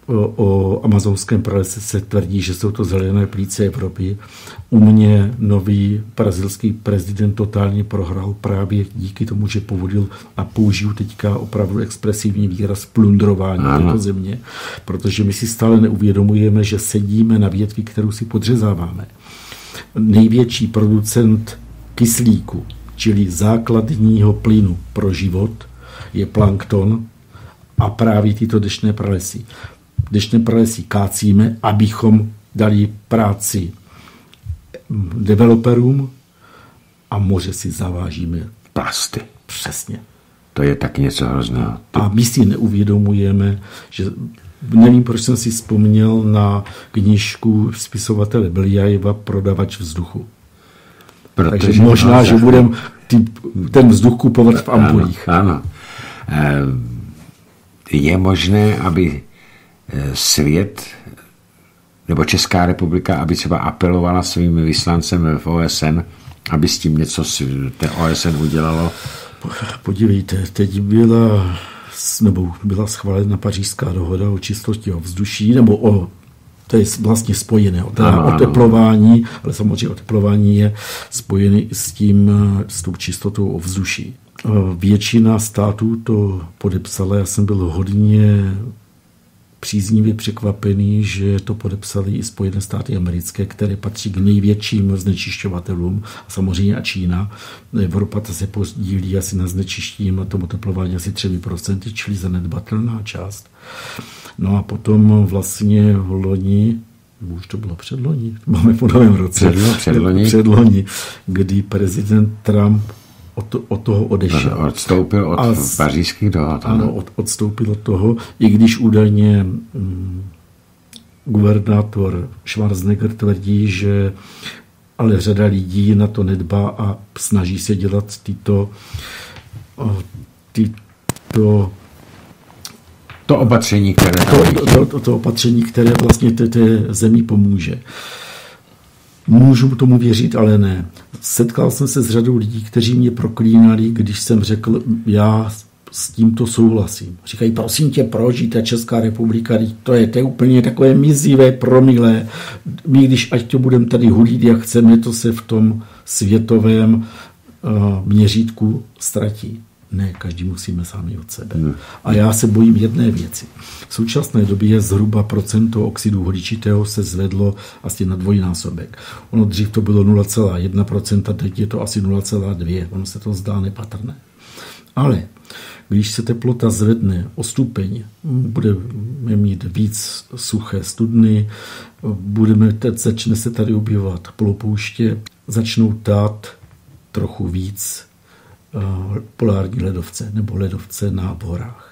O amazonském pralese se tvrdí, že jsou to zelené plíce Evropy. U mě nový brazilský prezident totálně prohrál právě díky tomu, že povodil, a použiju teďka opravdu expresivní výraz, plundrování této země, protože my si stále neuvědomujeme, že sedíme na větvi, kterou si podřezáváme. Největší producent kyslíku, čili základního plynu pro život, je plankton a právě tyto deštné pralesy. Deštné pralesy kácíme, abychom dali práci developerům a moře si zavážíme plasty. Přesně. To je tak něco hrozného. A my si neuvědomujeme, že nevím, proč jsem si vzpomněl na knížku spisovatele Beljajeva Prodavač vzduchu. Protože Takže možná, no, že budeme ten vzduch kupovat v ampulích. Ano, ano. Je možné, aby svět nebo Česká republika, aby třeba apelovala svým vyslancem v O S N, aby s tím něco ten O S N udělalo? Podívejte, teď byla, nebo byla schválena Pařížská dohoda o čistotě ovzduší, nebo o, to je vlastně spojené, o ano, oteplování, ano. Ale samozřejmě oteplování je spojené s tím, s tou čistotou ovzduší. Většina států to podepsala, já jsem byl hodně příznivě překvapený, že to podepsali i Spojené státy americké, které patří k největším znečišťovatelům, a samozřejmě a Čína. Evropa ta se podílí asi na znečištění a tomu oteplování asi tři procenta, čili zanedbatelná část. No a potom vlastně v loni, už to bylo předloni, máme po novém roce, předloni, předloni, kdy prezident Trump Od, to, od toho odešel. Odstoupil od a, pařížských dohod. Ano, od, odstoupil od toho, i když údajně hm, guvernátor Schwarzenegger tvrdí, že ale řada lidí na to nedbá a snaží se dělat tyto, tyto to opatření, které to, to, to, to opatření, které vlastně té, té zemi pomůže. Můžu tomu věřit, ale ne. Setkal jsem se s řadou lidí, kteří mě proklínali, když jsem řekl, já s tímto souhlasím. Říkají, prosím tě, proč ta Česká republika, to je, to je úplně takové mizivé, promilé. My, když ať to budeme tady hulít, jak chceme, to se v tom světovém uh, měřítku ztratí. Ne, každý musíme sami od sebe. Ne. A já se bojím jedné věci. V současné době zhruba procento oxidu uhličitého se zvedlo asi na dvojnásobek. Ono dřív to bylo nula celá jedna procenta, teď je to asi nula celá dvě procenta. Ono se to zdá nepatrné. Ale když se teplota zvedne o stupeň, budeme mít víc suché studny, budeme, teď začne se tady objevovat polopouště, začnou tát trochu víc polární ledovce nebo ledovce na horách.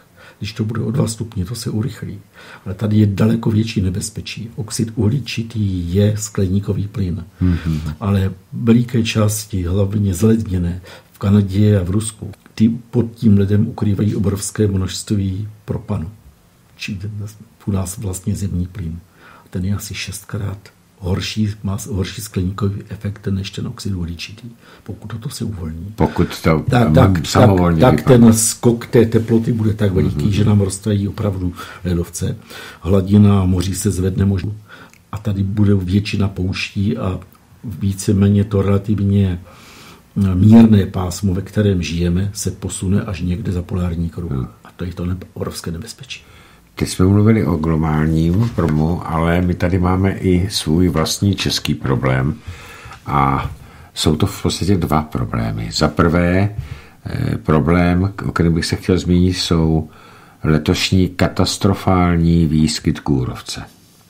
Když to bude o dva stupně, to se urychlí. Ale tady je daleko větší nebezpečí. Oxid uhličitý je skleníkový plyn. Mm-hmm. Ale veliké části, hlavně zledněné, v Kanadě a v Rusku, ty pod tím ledem ukrývají obrovské množství propanu. Či u nás vlastně zemní plyn. Ten je asi šestkrát horší, má horší skleníkový efekt než ten oxid uhličitý, pokud toto se uvolní. Pokud to tak, tak, samovolně tak, tak ten skok té teploty bude tak veliký, mm-hmm. že nám roztají opravdu ledovce. Hladina moří se zvedne možná a tady bude většina pouští a víceméně to relativně mírné pásmo, ve kterém žijeme, se posune až někde za polární kruh. Mm. A to je to nebe, obrovské nebezpečí. Teď jsme mluvili o globálním problému, ale my tady máme i svůj vlastní český problém a jsou to v podstatě dva problémy. Za prvé problém, o kterém bych se chtěl zmínit, jsou letošní katastrofální výskyt kůrovce.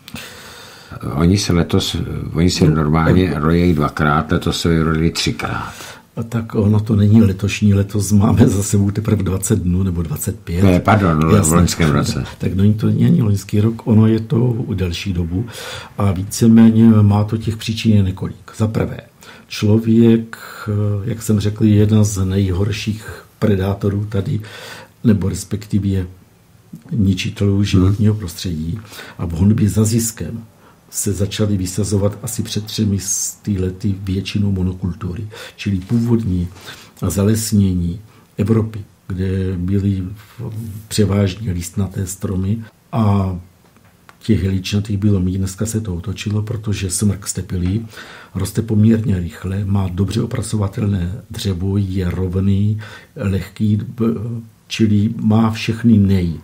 Oni se letos, oni se normálně rojejí dvakrát, letos se vyrodili třikrát. A tak ono to není letošní, letos máme za sebou teprve dvacet dnů nebo dvacet pět. Ne, pardon, v loňském roce. Tak no, to není loňský rok, ono je to delší dobu a víceméně má to těch příčin několik. Za prvé, člověk, jak jsem řekl, je jedna z nejhorších predátorů tady, nebo respektive ničitelů životního prostředí a v honbě za ziskem se začaly vysazovat asi před třemi sty lety většinou monokultury, čili původní zalesnění Evropy, kde byly převážně listnaté stromy a těch jeličnatých bylo méně. Dneska se to otočilo, protože smrk stepilý roste poměrně rychle, má dobře opracovatelné dřevo, je rovný, lehký, čili má všechny nej.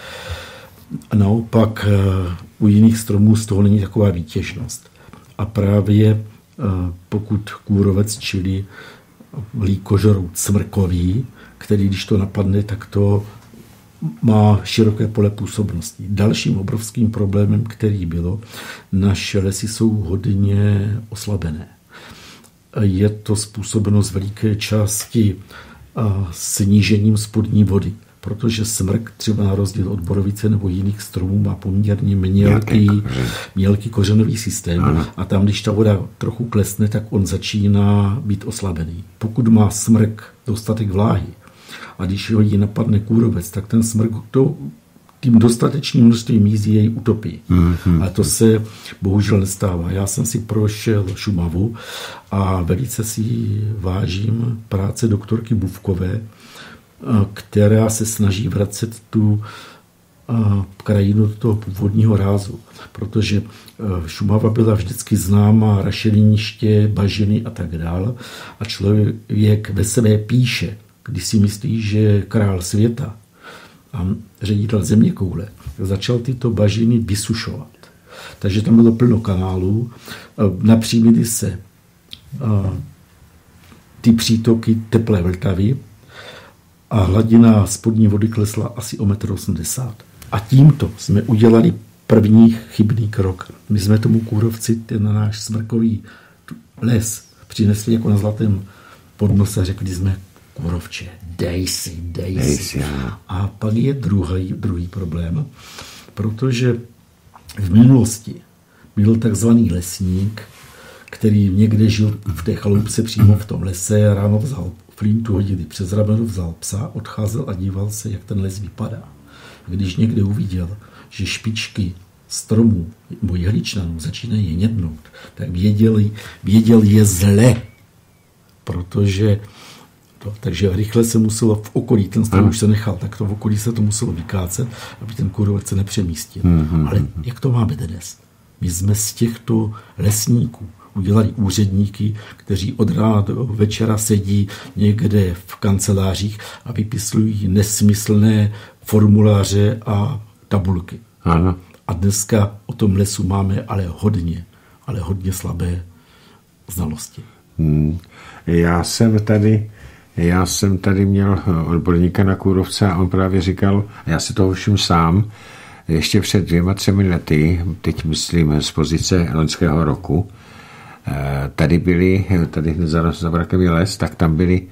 A naopak u jiných stromů z toho není taková výtěžnost. A právě pokud kůrovec, čili líkožrout smrkový, který když to napadne, tak to má široké pole působnosti. Dalším obrovským problémem, který bylo, naše lesy jsou hodně oslabené. Je to způsobeno z veliké části snížením spodní vody, protože smrk třeba na rozdíl od borovice nebo jiných stromů má poměrně mělký, mělký kořenový systém. Ano. A tam, když ta voda trochu klesne, tak on začíná být oslabený. Pokud má smrk dostatek vláhy a když ho jí napadne kůrovec, tak ten smrk to, tím dostatečným množstvím jízdy jej utopí. Mm-hmm. A to se bohužel nestává. Já jsem si prošel Šumavu a velice si vážím práce doktorky Bufkové, která se snaží vracet tu krajinu do toho původního rázu, protože Šumava byla vždycky známá rašeliniště, bažiny a tak dále a člověk ve své píše, když si myslí, že král světa a ředitel zeměkoule začal tyto bažiny vysušovat. Takže tam bylo plno kanálů, napřímily se ty přítoky teplé Vltavy a hladina spodní vody klesla asi o metr osmdesát. A tímto jsme udělali první chybný krok. My jsme tomu kůrovci, ten náš smrkový les, přinesli jako na zlatém podnose a řekli jsme, kůrovče, dej si, dej, dej si. si. A pak je druhý, druhý problém, protože v minulosti byl takzvaný lesník, který někde žil v té chaloupce přímo v tom lese, ráno vzal flintu, hodili přes rameno, vzal psa, odcházel a díval se, jak ten les vypadá. A když někde uviděl, že špičky stromů nebo jehličnanů začínají hnědnout, tak věděl, věděl je zle, protože to, takže rychle se muselo v okolí, ten strom už se nechal, tak to v okolí se to muselo vykácet, aby ten kůrovec se nepřemístil. Mm-hmm. Ale jak to máme dnes? My jsme z těchto lesníků udělali úředníky, kteří od rána do večera sedí někde v kancelářích a vypisují nesmyslné formuláře a tabulky. Ano. A dneska o tom lesu máme ale hodně, ale hodně slabé znalosti. Hmm. Já jsem tady já jsem tady měl odborníka na kůrovce a on právě říkal, já si toho všim sám, ještě před dvěma, třemi lety, teď myslím z pozice loňského roku, tady byly, tady za, za Vrakem je les, tak tam byly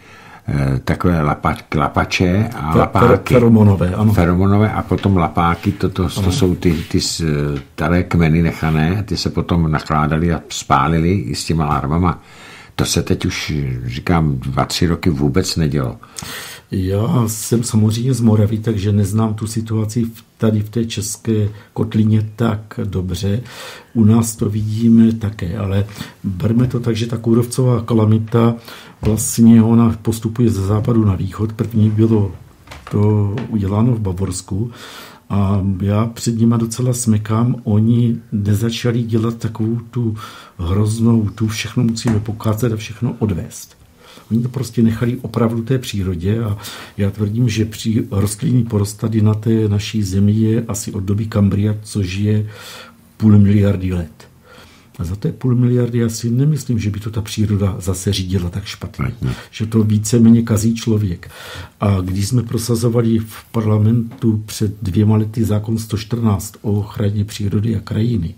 takové lapa, lapače a lapáky. Feromonové, ano. Feromonové a potom lapáky, to, to, to jsou ty, ty staré kmeny nechané, ty se potom nakládaly a spálily i s těma larvama. To se teď už, říkám, dva, tři roky vůbec nedělo. Já jsem samozřejmě z Moravy, takže neznám tu situaci tady v té české kotlině tak dobře. U nás to vidíme také, ale berme to tak, že ta kůrovcová kalamita vlastně ona postupuje ze západu na východ. První bylo to uděláno v Bavorsku a já před nima docela smekám. Oni nezačali dělat takovou tu hroznou, tu všechno musíme pokázat a všechno odvést. Oni to prostě nechali opravdu té přírodě a já tvrdím, že při rostlinný porost tady na té naší zemi je asi od doby Kambria, což je půl miliardy let. A za té půl miliardy já si nemyslím, že by to ta příroda zase řídila tak špatně. Že to víceméně kazí člověk. A když jsme prosazovali v parlamentu před dvěma lety zákon sto čtrnáct o ochraně přírody a krajiny,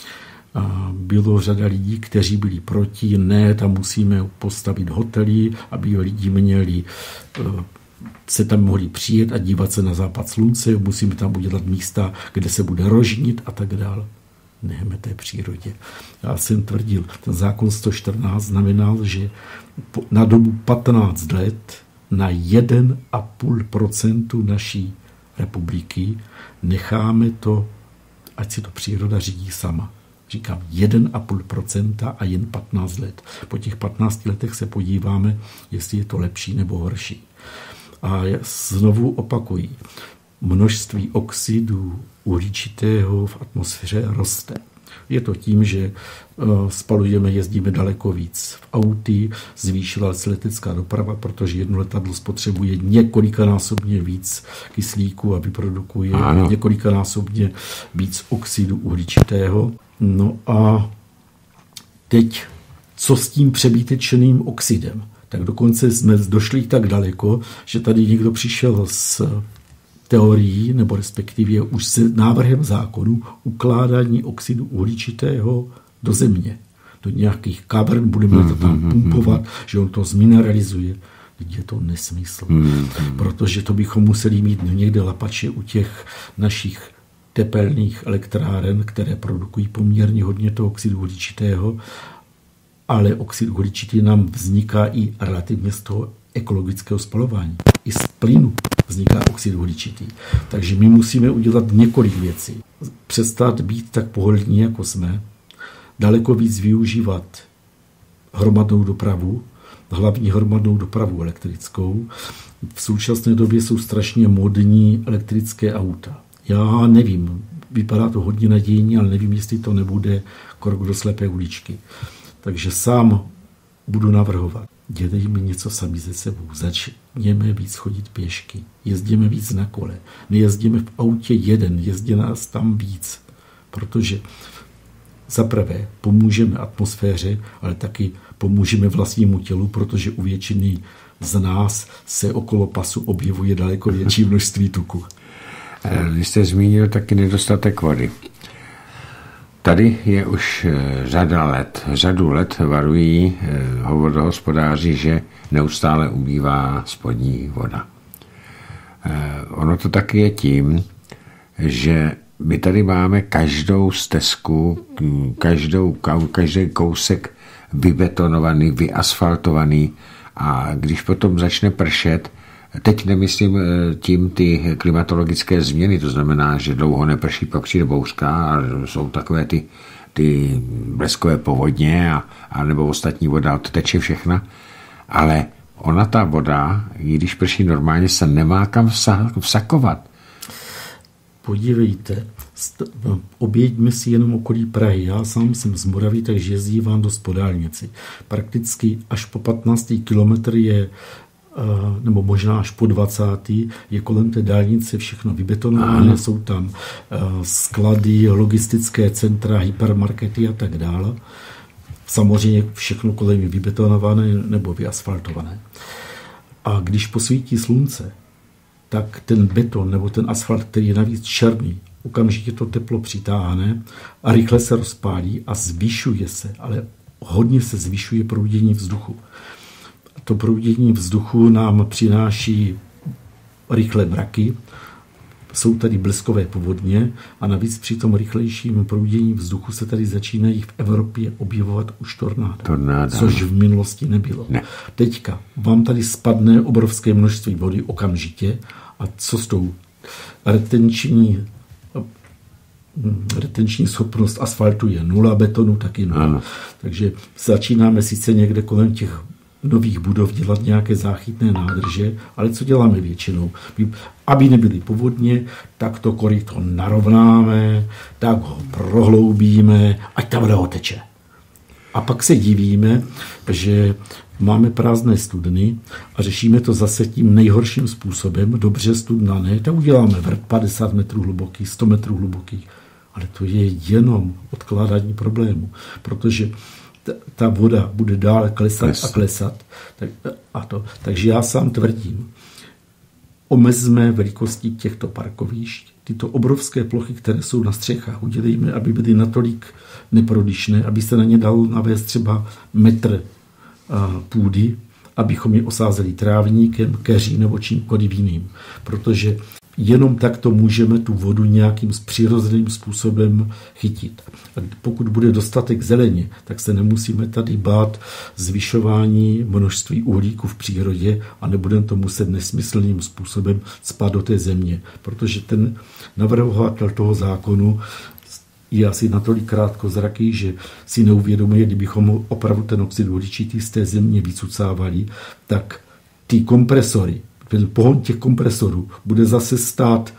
a bylo řada lidí, kteří byli proti, ne, tam musíme postavit hotely, aby lidi měli, se tam mohli přijet a dívat se na západ slunce, musíme tam udělat místa, kde se bude rožnit a tak dále. Nechme té přírodě. Já jsem tvrdil, ten zákon sto čtrnáct znamenal, že na dobu patnáct let na jedna celá pět procenta naší republiky necháme to, ať si to příroda řídí sama. Říkám jedna celá pět procenta a jen patnáct let. Po těch patnácti letech se podíváme, jestli je to lepší nebo horší. A znovu opakuji, množství oxidu uhličitého v atmosféře roste. Je to tím, že spalujeme, jezdíme daleko víc v auty, zvýšila se letecká doprava, protože jedno letadlo spotřebuje několikanásobně víc kyslíku a vyprodukuje ano. několikanásobně víc oxidu uhličitého. No a teď, co s tím přebytečným oxidem? Tak dokonce jsme došli tak daleko, že tady někdo přišel s teorií, nebo respektive už s návrhem zákonu ukládání oxidu uhličitého do země. Do nějakých kavern budeme to tam pumpovat, že on to zmineralizuje. Teď je to nesmysl. Protože to bychom museli mít někde lapače u těch našich tepelných elektráren, které produkují poměrně hodně toho oxidu uhličitého, ale oxid uhličitý nám vzniká i relativně z toho ekologického spalování. I z plynu vzniká oxid uhličitý. Takže my musíme udělat několik věcí. Přestat být tak pohodlní, jako jsme, daleko víc využívat hromadnou dopravu, hlavní hromadnou dopravu elektrickou. V současné době jsou strašně modní elektrické auta. Já nevím, vypadá to hodně nadějně, ale nevím, jestli to nebude krok do slepé uličky. Takže sám budu navrhovat. Dělejme něco sami ze sebou. Začněme víc chodit pěšky. Jezdíme víc na kole. Nejezdíme v autě jeden, jezdí nás tam víc. Protože za prvé pomůžeme atmosféře, ale taky pomůžeme vlastnímu tělu, protože u většiny z nás se okolo pasu objevuje daleko větší množství tuku. Vy jste zmínil taky nedostatek vody. Tady je už řada let, řadu let varují vodohospodáři, že neustále ubývá spodní voda. Ono to taky je tím, že my tady máme každou stezku, každou, každý kousek vybetonovaný, vyasfaltovaný a když potom začne pršet, teď nemyslím tím ty klimatologické změny, to znamená, že dlouho neprší, pak přijde bouřka a jsou takové ty, ty bleskové povodně a, a nebo ostatní voda odteče všechna, ale ona ta voda, i když prší normálně, se nemá kam vsakovat. Podívejte, objeďme si jenom okolí Prahy. Já sám jsem z Moravy, takže jezdívám dost po dálnici. Prakticky až po patnáctý kilometr je nebo možná až po dvacátý je kolem té dálnice všechno vybetonované, jsou tam sklady, logistické centra, hypermarkety a tak dále. Samozřejmě všechno kolem je vybetonované nebo vyasfaltované. A když posvítí slunce, tak ten beton nebo ten asfalt, který je navíc černý, okamžitě to teplo přitáhne a rychle se rozpálí a zvyšuje se, ale hodně se zvyšuje proudění vzduchu. to proudění vzduchu nám přináší rychlé mraky, jsou tady bleskové povodně a navíc při tom rychlejším proudění vzduchu se tady začínají v Evropě objevovat už tornáda, tornáda. Což v minulosti nebylo. Ne. Teďka vám tady spadne obrovské množství vody okamžitě a co s tou retenční retenční schopnost asfaltu je nula, betonu taky nula. Ano. Takže začínáme sice někde kolem těch nových budov dělat nějaké záchytné nádrže, ale co děláme většinou? Aby nebyly povodně, tak to koryto narovnáme, tak ho prohloubíme, ať ta voda oteče. A pak se divíme, že máme prázdné studny a řešíme to zase tím nejhorším způsobem. Dobře, studna ne, tak uděláme vrt padesát metrů hluboký, sto metrů hluboký. Ale to je jenom odkládání problému, protože ta voda bude dále klesat Kles. a klesat. Tak, a to. Takže já sám tvrdím, omezme velikosti těchto parkovišť, tyto obrovské plochy, které jsou na střechách, udělejme, aby byly natolik neprodyšné, aby se na ně dal navést třeba metr půdy, abychom je osázeli trávníkem, keří nebo čímkoliv jiným. Protože jenom takto můžeme tu vodu nějakým přirozeným způsobem chytit. A pokud bude dostatek zeleně, tak se nemusíme tady bát zvyšování množství uhlíku v přírodě a nebudeme to muset nesmyslným způsobem spát do té země. Protože ten navrhovatel toho zákonu je asi natolik krátkozraký, že si neuvědomuje, kdybychom opravdu ten oxid uhličitý z té země vycucávali, tak ty kompresory, ten pohon těch kompresorů bude zase stát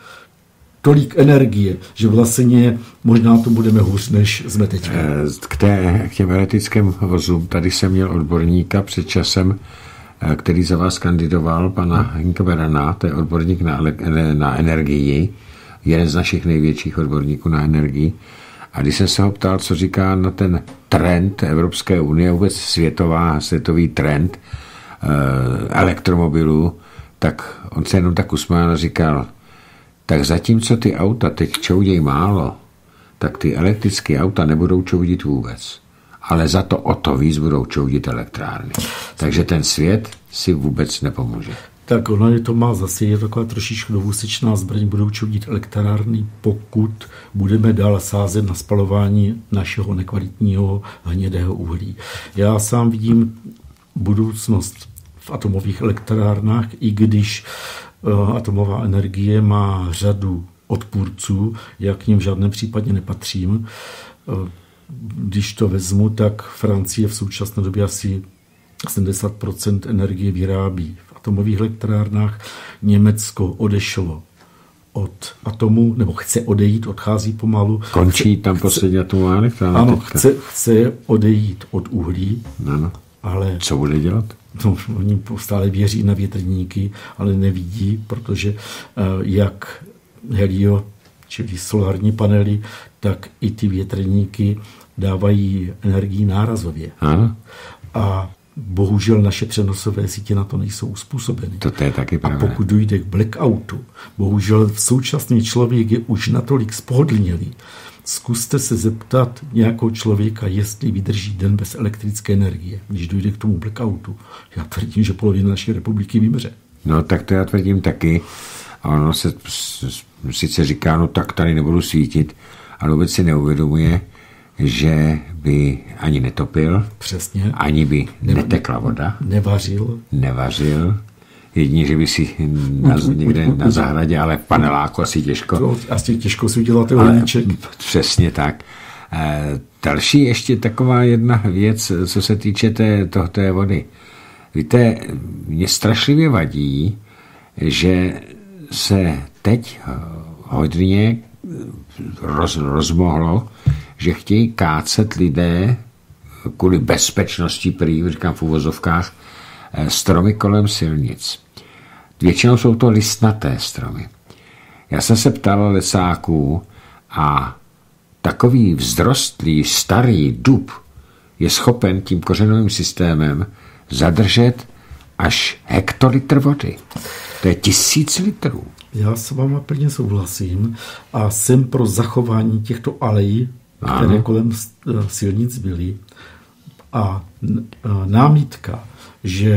tolik energie, že vlastně možná to budeme hůř, než jsme teď. K, té, k těm elektrickým vozům, tady jsem měl odborníka před časem, který za vás kandidoval, pana Hinka Berana, to je odborník na, na energii, jeden z našich největších odborníků na energii. A když jsem se ho ptal, co říká na ten trend Evropské unie, vůbec světová, světový trend eh, elektromobilů, tak on se jenom tak usmál a říkal, tak zatímco ty auta teď čoudějí málo, tak ty elektrické auta nebudou čoudit vůbec. Ale za to o to víc budou čoudit elektrárny. Takže ten svět si vůbec nepomůže. Tak ono je to má zase, je taková trošičku dvousečná zbraň, budou čudit elektrárny, pokud budeme dál sázet na spalování našeho nekvalitního hnědého uhlí. Já sám vidím budoucnost v atomových elektrárnách, i když uh, atomová energie má řadu odpůrců, já k ním v žádném případě nepatřím. Uh, když to vezmu, tak Francie v současné době asi sedmdesát procent energie vyrábí v atomových elektrárnách. Německo odešlo od atomu, nebo chce odejít, odchází pomalu. Končí chce, tam poslední atomová elektrárna. Ano, chce, chce odejít od uhlí. Ano. Ale co bude dělat? No, oni stále věří na větrníky, ale nevidí, protože uh, jak helio, čili solární panely, tak i ty větrníky dávají energii nárazově. Ano. A bohužel naše přenosové sítě na to nejsou uspůsobeny. To je taky pravda. A pokud dojde k blackoutu, bohužel v současný člověk je už natolik spohodlnělý. Zkuste se zeptat nějakého člověka, jestli vydrží den bez elektrické energie, když dojde k tomu blackoutu. Já tvrdím, že polovina naší republiky vymře. No tak to já tvrdím taky. A ono se sice říká, no tak tady nebudu svítit, ale vůbec si neuvědomuje, že by ani netopil, přesně, ani by ne, netekla voda, nevařil, nevařil, jedině, že by si na, někde na zahradě, ale v paneláku asi těžko. To asi těžko si udělat ohníček. Přesně tak. E, další ještě taková jedna věc, co se týče té, toho, té vody. Víte, mě strašlivě vadí, že se teď hodně roz, rozmohlo, že chtějí kácet lidé kvůli bezpečnosti, prý, říkám v uvozovkách, stromy kolem silnic. Většinou jsou to listnaté stromy. Já jsem se ptal lesáků a takový vzrostlý starý dub je schopen tím kořenovým systémem zadržet až hektolitr vody. To je tisíc litrů. Já s váma plně souhlasím a jsem pro zachování těchto alejí, které ano. kolem silnic byly. A námítka, že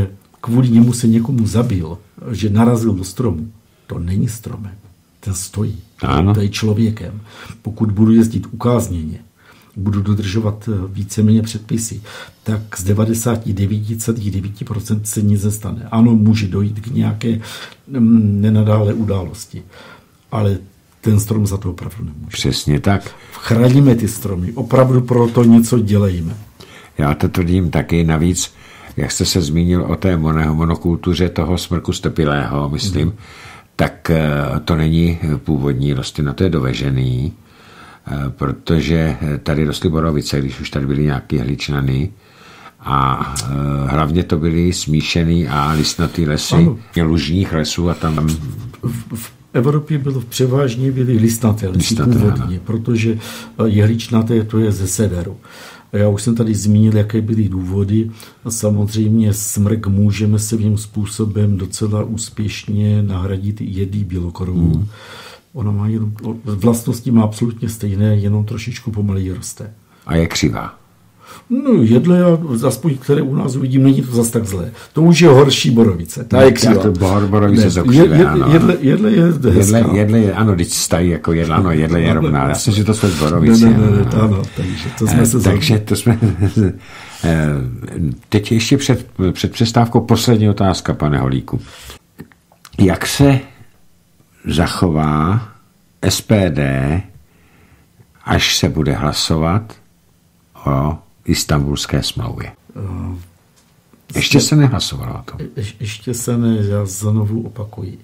kvůli němu se někomu zabil, že narazil do stromu, to není stromem. Ten stojí. Ano. To je člověkem. Pokud budu jezdit ukázněně, budu dodržovat víceméně předpisy, tak z devadesát devět celá devět procent se nic nestane. Ano, může dojít k nějaké nenadále události, ale ten strom za to opravdu nemůže. Přesně tak. Chráníme ty stromy, opravdu pro to něco dělejme. Já to tvrdím taky, navíc, jak jste se zmínil o té monokultuře toho smrku stepilého, myslím, hmm. tak to není původní rostlina, to je dovežený, protože tady rostly borovice, když už tady byly nějaké hličnany a hlavně to byly smíšený a listnatý lesy, ano. lužních lesů a tam... V, v Evropě bylo převážně byly listnaté lesy původně, protože jehličnaté to je ze severu. Já už jsem tady zmínil, jaké byly důvody. Samozřejmě smrk můžeme svým způsobem docela úspěšně nahradit jedlí bílokorovou. Hmm. Ona má jenom, vlastnosti má absolutně stejné, jenom trošičku pomaleji roste. A je křivá? No, jedle, aspoň které u nás uvidím, není to zas tak zlé. To už je horší borovice. Ta je křivá. To bor, borovice jsou křivé, je, ano. Jedle, jedle je hezká. Jedle, jedle je, ano, když stají jako jedle, ano, jedle je rovná. Já jsem, že to jsou borovice. Ne, ne, ne, ne, ano, takže to jsme se Takže to jsme... Teď ještě před, před přestávkou poslední otázka, pane Holíku. Jak se zachová S P D, až se bude hlasovat o Istanbulské smlouvě? Uh, ještě se nehlasovalo o tom. Je, ještě se ne, já znovu opakuji.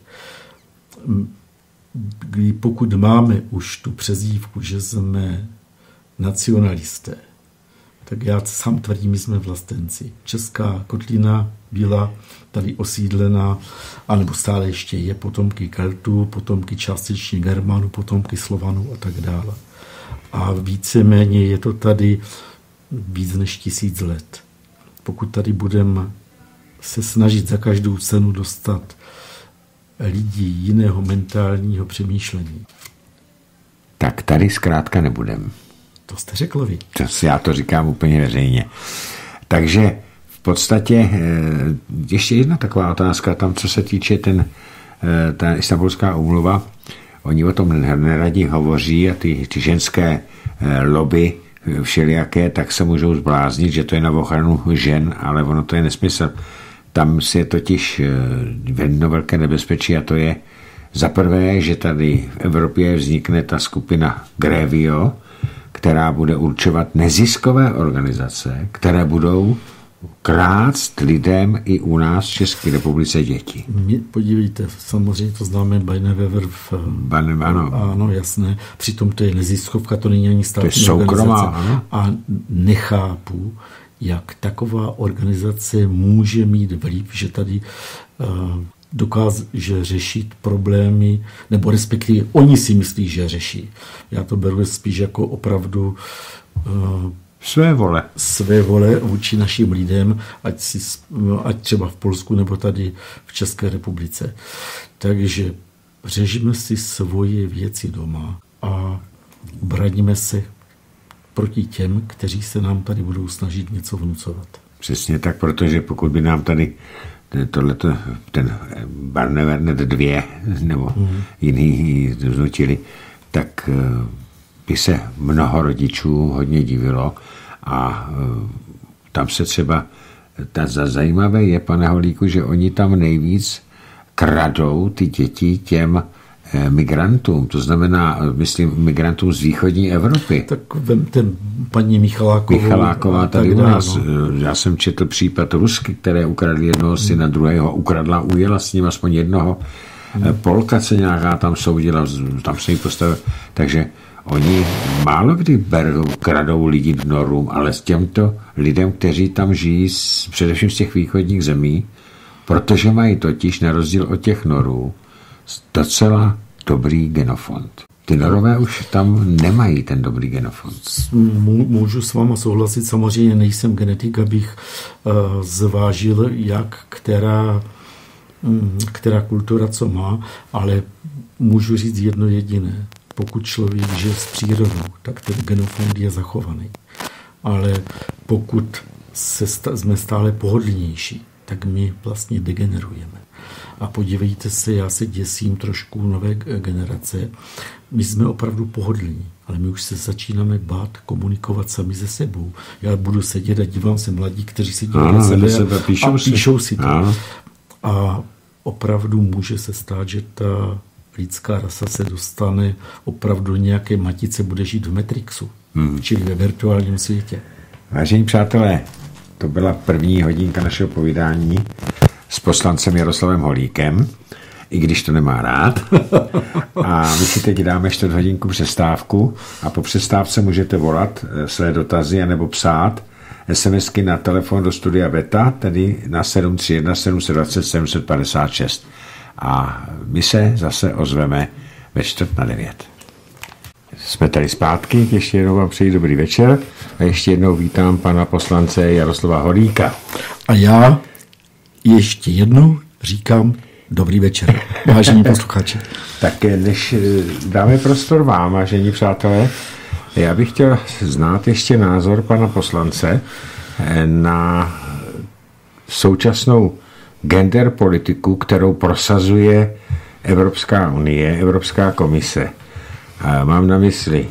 Kdy pokud máme už tu přezdívku, že jsme nacionalisté, tak já sám tvrdím, my jsme vlastenci. Česká kotlina byla tady osídlená, anebo stále ještě je potomky Keltů, potomky částečně Germánů, potomky Slovanů a tak dále. A víceméně je to tady víc než tisíc let. Pokud tady budeme se snažit za každou cenu dostat lidí jiného mentálního přemýšlení, tak tady zkrátka nebudem. To jste řekl vy. To, já to říkám úplně veřejně. Takže v podstatě ještě jedna taková otázka, tam co se týče ten, ta Istanbulská úmluva, oni o tom neradi hovoří a ty, ty ženské lobby všelijaké, tak se můžou zbláznit, že to je na ochranu žen, ale ono to je nesmysl. Tam si je totiž jedno velké nebezpečí a to je za prvé, že tady v Evropě vznikne ta skupina Grevio, která bude určovat neziskové organizace, které budou krást lidem i u nás v České republice děti. My, podívejte, samozřejmě to známe Bajnevever v... Bane, ano. Ano, jasné. Přitom to je neziskovka, to není ani státní to je soukromá, organizace. A nechápu, jak taková organizace může mít vliv, že tady uh, dokáže řešit problémy, nebo respektive oni si myslí, že řeší. Já to beru spíš jako opravdu uh, své vole. Své vole vůči našim lidem, ať, si, ať třeba v Polsku nebo tady v České republice. Takže řešíme si svoje věci doma a braníme se proti těm, kteří se nám tady budou snažit něco vnucovat. Přesně tak, protože pokud by nám tady tohleto, ten Barnevern dvě nebo mm. jiný vnutili, tak by se mnoho rodičů hodně divilo a tam se třeba, ta zajímavé je, pane Holíku, že oni tam nejvíc kradou ty děti těm migrantům, to znamená, myslím, migrantům z východní Evropy. Tak vemte paní Michalákovou. Michaláková tady u nás. No. Já jsem četl případ Rusky, které ukradli jednoho syna, hmm. druhého ukradla, ujela s ním aspoň jednoho. Hmm. Polka se nějaká tam soudila, tam se jí postavil. Takže oni málo kdy berou, kradou lidi k norům, ale s těmto lidem, kteří tam žijí, z, především z těch východních zemí, protože mají totiž, na rozdíl od těch norů, docela dobrý genofond. Ty norové už tam nemají ten dobrý genofond. Můžu s váma souhlasit, samozřejmě nejsem genetik, abych uh, zvážil, jak která, um, která kultura co má, ale můžu říct jedno jediné. Pokud člověk žije s přírodou, tak ten genofond je zachovaný. Ale pokud se sta- jsme stále pohodlnější, tak my vlastně degenerujeme. A podívejte se, já se děsím trošku nové generace. My jsme opravdu pohodlní, ale my už se začínáme bát komunikovat sami se sebou. Já budu sedět a dívám se mladí, kteří se dívají na sebe, sebe a píšou, a píšou si, si to. A. a opravdu může se stát, že ta lidská rasa se dostane opravdu do nějaké matice, bude žít v Matrixu, hmm. čili ve virtuálním světě. Vážení přátelé, to byla první hodinka našeho povídání s poslancem Jaroslavem Holíkem, i když to nemá rád. A my si teď dáme čtvrt hodinku přestávku a po přestávce můžete volat své dotazy anebo psát SMSky na telefon do studia Beta, tedy na sedm tři jedna sedm dva nula sedm pět šest. A my se zase ozveme ve čtvrt na devět. Jsme tady zpátky, ještě jednou vám přeji dobrý večer a ještě jednou vítám pana poslance Jaroslava Holíka. A já ještě jednou říkám dobrý večer, vážení posluchači. Tak než dáme prostor vám, vážení přátelé, já bych chtěl znát ještě názor pana poslance na současnou gender politiku, kterou prosazuje Evropská unie, Evropská komise. Mám na mysli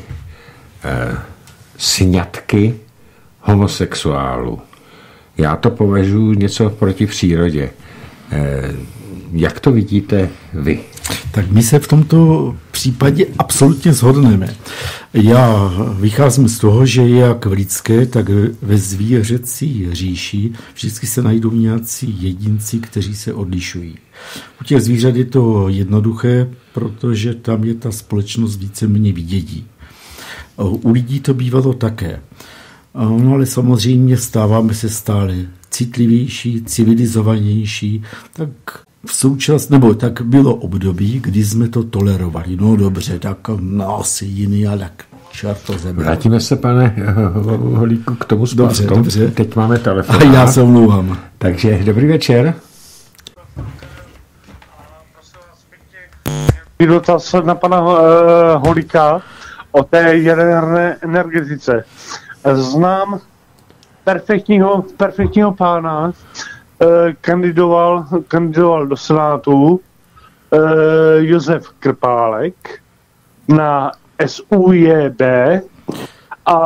sňatky homosexuálů. Já to považuji něco proti přírodě. Jak to vidíte vy? Tak my se v tomto případě absolutně shodneme. Já vycházím z toho, že jak v lidské, tak ve zvířecí říši vždycky se najdou nějací jedinci, kteří se odlišují. U těch zvířat je to jednoduché, protože tam je ta společnost víceméně vidědí. U lidí to bývalo také. No ale samozřejmě stáváme se stále citlivější, civilizovanější, tak v součas, nebo tak bylo období, kdy jsme to tolerovali. No dobře, tak no, asi jiný, ale tak čert to zebral. Vrátíme se, pane Holíku, k tomu zpátky. Dobře, dobře. Teď máme telefon. A já se omlouvám. Takže dobrý večer. Dotaz na pana uh, Holíka o té jaderné energetice. Znám perfektního, perfektního pána, kandidoval, kandidoval do Senátu Josef Krpálek na S U J B a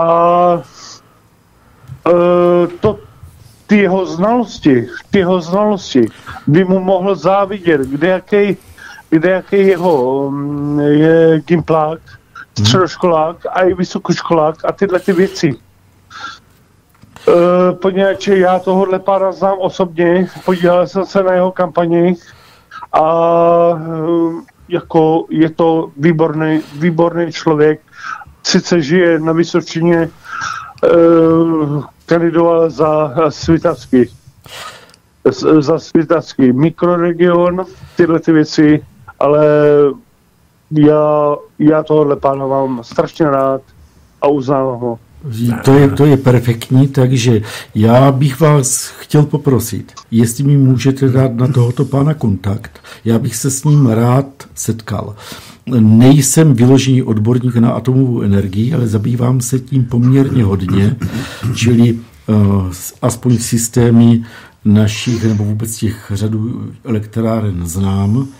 to, ty jeho znalosti, ty jeho znalosti by mu mohl závidět, kde jaký, kde jaký jeho je gimplák, středoškolák a i vysokoškolák a tyhle ty věci. Uh, poněvadž já tohohle pána znám osobně, podílel jsem se na jeho kampani a uh, jako je to výborný, výborný člověk, sice žije na Vysočině, uh, kandidoval za Svitacký, za Svitacký mikroregion, tyhle ty věci, ale já, já tohohle pána mám strašně rád a uznám ho. To je, to je perfektní, takže já bych vás chtěl poprosit, jestli mi můžete dát na tohoto pána kontakt, já bych se s ním rád setkal. Nejsem vyložený odborník na atomovou energii, ale zabývám se tím poměrně hodně, čili uh, aspoň systémy našich, nebo vůbec těch řadu elektráren znám. Uh,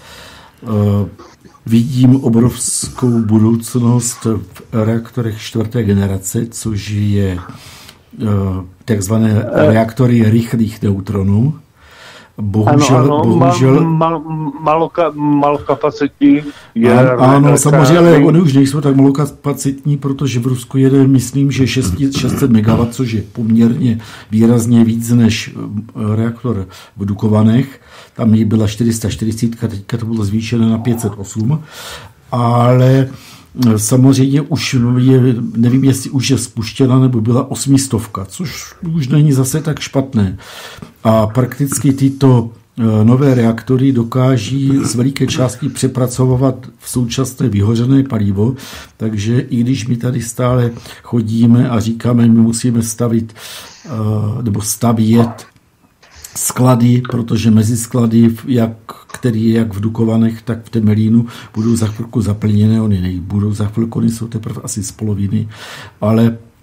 Vidím obrovskou budoucnost v reaktorech čtvrté generace, což je takzvané reaktory rychlých neutronů. Bohužel, ano, ano, bohužel mal, mal, malokapacitní. Ano, ano samozřejmě, ale oni už nejsou tak malokapacitní, protože v Rusku jede, myslím, že šest set megawattů, což je poměrně výrazně víc než reaktor v Dukovanech. Tam ji byla čtyři sta čtyřicet, teďka to bylo zvýšeno na pět set osm, ale samozřejmě už je, nevím, jestli už je spuštěna nebo byla osmistovka, což už není zase tak špatné. A prakticky tyto nové reaktory dokáží z veliké části přepracovat v současné vyhořené palivo, takže i když my tady stále chodíme a říkáme, my musíme stavit nebo stavět sklady, protože mezi sklady, jak, který je jak v Dukovanech, tak v Temelínu, budou za chvilku zaplněné, oni nebudou za chvilku, oni jsou teprve asi z poloviny, ale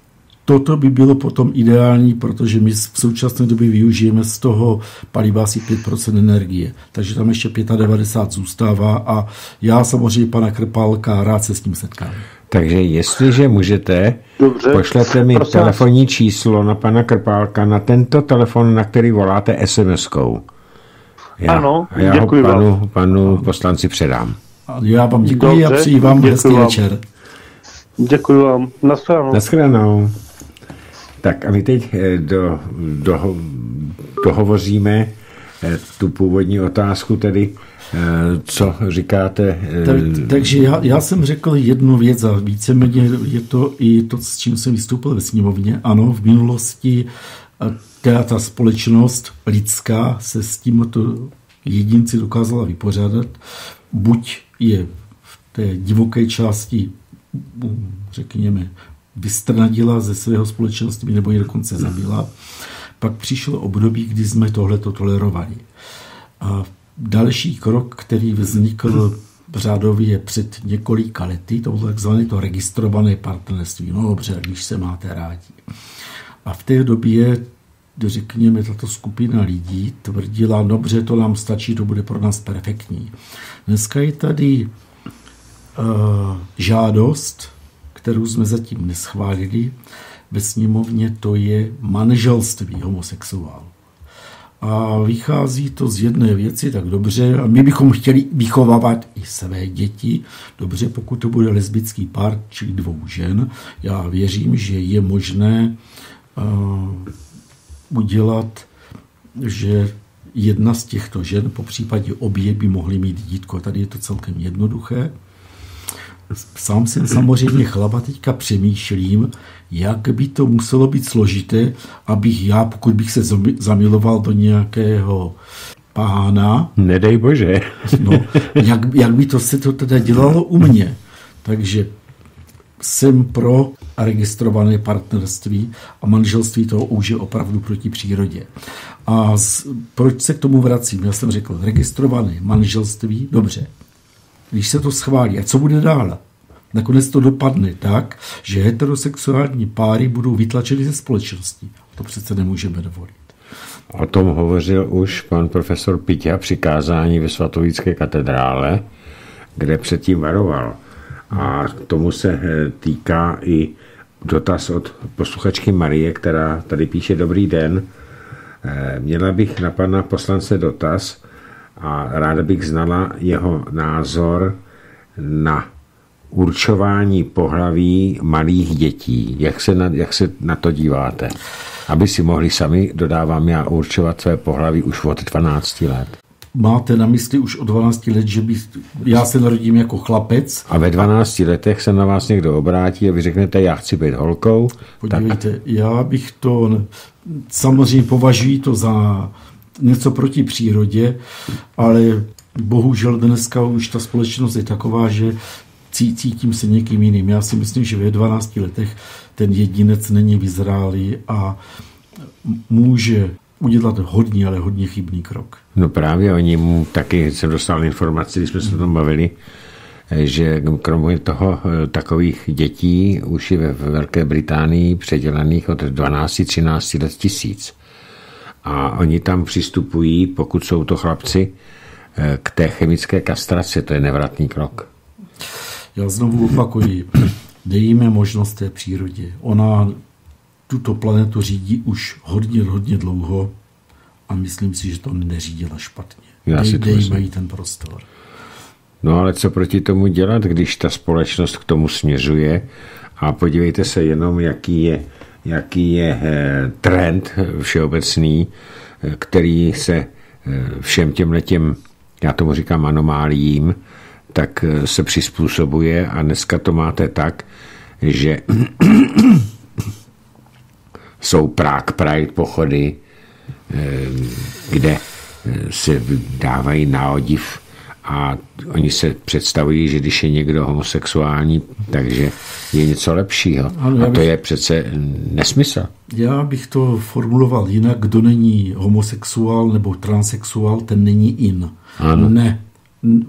toto by bylo potom ideální, protože my v současné době využijeme z toho paliva asi pět procent energie. Takže tam ještě devadesát pět zůstává a já samozřejmě pana Krpálka rád se s tím setkám. Takže jestliže můžete, dobře, pošlete mi prosím telefonní číslo na pana Krpálka na tento telefon, na který voláte es em eskou. Já, ano, a já děkuji ho panu, vám. panu poslanci předám. Já vám děkuji dobře, a přeji vám hezký vám. večer. Děkuji vám. Naschledanou. Naschledanou. Tak a my teď do, do, dohovoříme tu původní otázku, tedy co říkáte? Tak, takže já, já jsem řekl jednu věc a víceméně je to i to, s čím jsem vystoupil ve sněmovně. Ano, v minulosti ta, ta společnost lidská se s tímto jedinci dokázala vypořádat. Buď je v té divoké části, řekněme, vystrnadila ze svého společenství, nebo ji dokonce zabila. Pak přišlo období, kdy jsme tohleto tolerovali. A další krok, který vznikl řádově před několika lety, to bylo takzvané to registrované partnerství. No dobře, když se máte rádi. A v té době, řekněme, tato skupina lidí tvrdila, dobře, to nám stačí, to bude pro nás perfektní. Dneska je tady uh, žádost, kterou jsme zatím neschválili ve sněmovně, to je manželství homosexuálů. A vychází to z jedné věci, tak dobře, a my bychom chtěli vychovávat i své děti, dobře, pokud to bude lesbický pár či dvou žen, já věřím, že je možné uh, udělat, že jedna z těchto žen, po případě obě, by mohly mít dítko. Tady je to celkem jednoduché. Sám jsem samozřejmě chlapa teďka přemýšlím, jak by to muselo být složité, abych já, pokud bych se zamiloval do nějakého pána... Nedej bože. No, jak, jak by to se to teda dělalo u mě. Takže jsem pro registrované partnerství a manželství toho už je opravdu proti přírodě. A z, proč se k tomu vracím? Já jsem řekl, registrované manželství, dobře. Když se to schválí, a co bude dál? Nakonec to dopadne tak, že heterosexuální páry budou vytlačeny ze společnosti. To přece nemůžeme dovolit. O tom hovořil už pan profesor Piťa při kázání ve svatovícké katedrále, kde předtím varoval. A tomu se týká i dotaz od posluchačky Marie, která tady píše: Dobrý den, měla bych na pana poslance dotaz a ráda bych znala jeho názor na určování pohlaví malých dětí. Jak se na, jak se na to díváte? Aby si mohli sami, dodávám já, určovat své pohlaví už od dvanácti let. Máte na mysli už od dvanácti let, že by, já se narodím jako chlapec. A ve dvanácti letech se na vás někdo obrátí a vy řeknete, já chci být holkou. Podívejte, tak... já bych to, samozřejmě považuji to za něco proti přírodě, ale bohužel dneska už ta společnost je taková, že cítím se někým jiným. Já si myslím, že ve dvanácti letech ten jedinec není vyzrálý a může udělat hodně, ale hodně chybný krok. No právě oni mu taky jsem dostal informaci, když jsme se o tom bavili, že kromě toho takových dětí už je ve Velké Británii předělaných od dvanácti třinácti let tisíc. A oni tam přistupují, pokud jsou to chlapci, k té chemické kastraci. To je nevratný krok. Já znovu opakuji, dejme možnost té přírodě. Ona tuto planetu řídí už hodně, hodně dlouho a myslím si, že to neřídila špatně. Dej, dejme jí ten prostor. No ale co proti tomu dělat, když ta společnost k tomu směřuje? A podívejte se jenom, jaký je, jaký je trend všeobecný, který se všem těmhletěm, já tomu říkám anomáliím, tak se přizpůsobuje a dneska to máte tak, že jsou Prague Pride pochody, kde se dávají na odiv a oni se představují, že když je někdo homosexuální, takže je něco lepšího. Ano, a to bych, je přece nesmysl. Já bych to formuloval jinak, kdo není homosexuál nebo transsexuál, ten není in. Ano. Ne.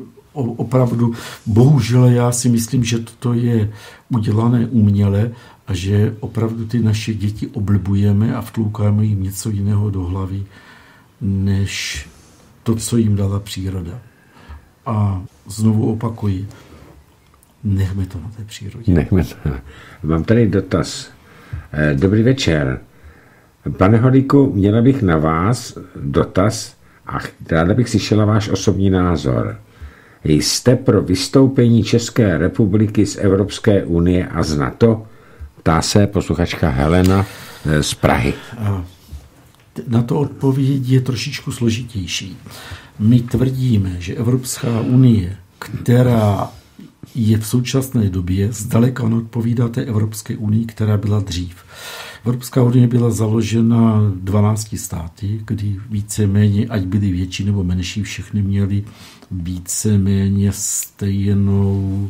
Opravdu, bohužel já si myslím, že toto je udělané uměle a že opravdu ty naše děti oblbujeme a vtloukáme jim něco jiného do hlavy, než to, co jim dala příroda. A znovu opakuji, nechme to na té přírodě. Nechme to. Mám tady dotaz. Dobrý večer. Pane Holíku, měla bych na vás dotaz a ráda bych slyšela váš osobní názor. Jste pro vystoupení České republiky z Evropské unie a z NATO? Ptá se posluchačka Helena z Prahy. Na to odpověď je trošičku složitější. My tvrdíme, že Evropská unie, která je v současné době, zdaleka neodpovídá té Evropské unii, která byla dřív. Evropská unie byla založena dvanácti státy, kdy víceméně, ať byly větší nebo menší, všechny měly víceméně stejnou,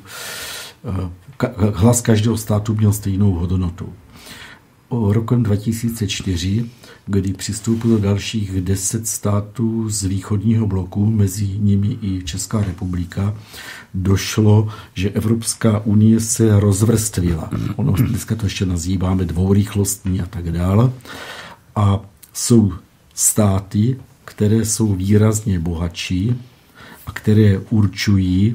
hlas každého státu měl stejnou hodnotu. Rokem dva tisíce čtyři, kdy přistoupilo dalších deset států z východního bloku, mezi nimi i Česká republika, došlo, že Evropská unie se rozvrstvila. Ono dneska to ještě nazýváme dvourychlostní a tak dále. A jsou státy, které jsou výrazně bohatší a které určují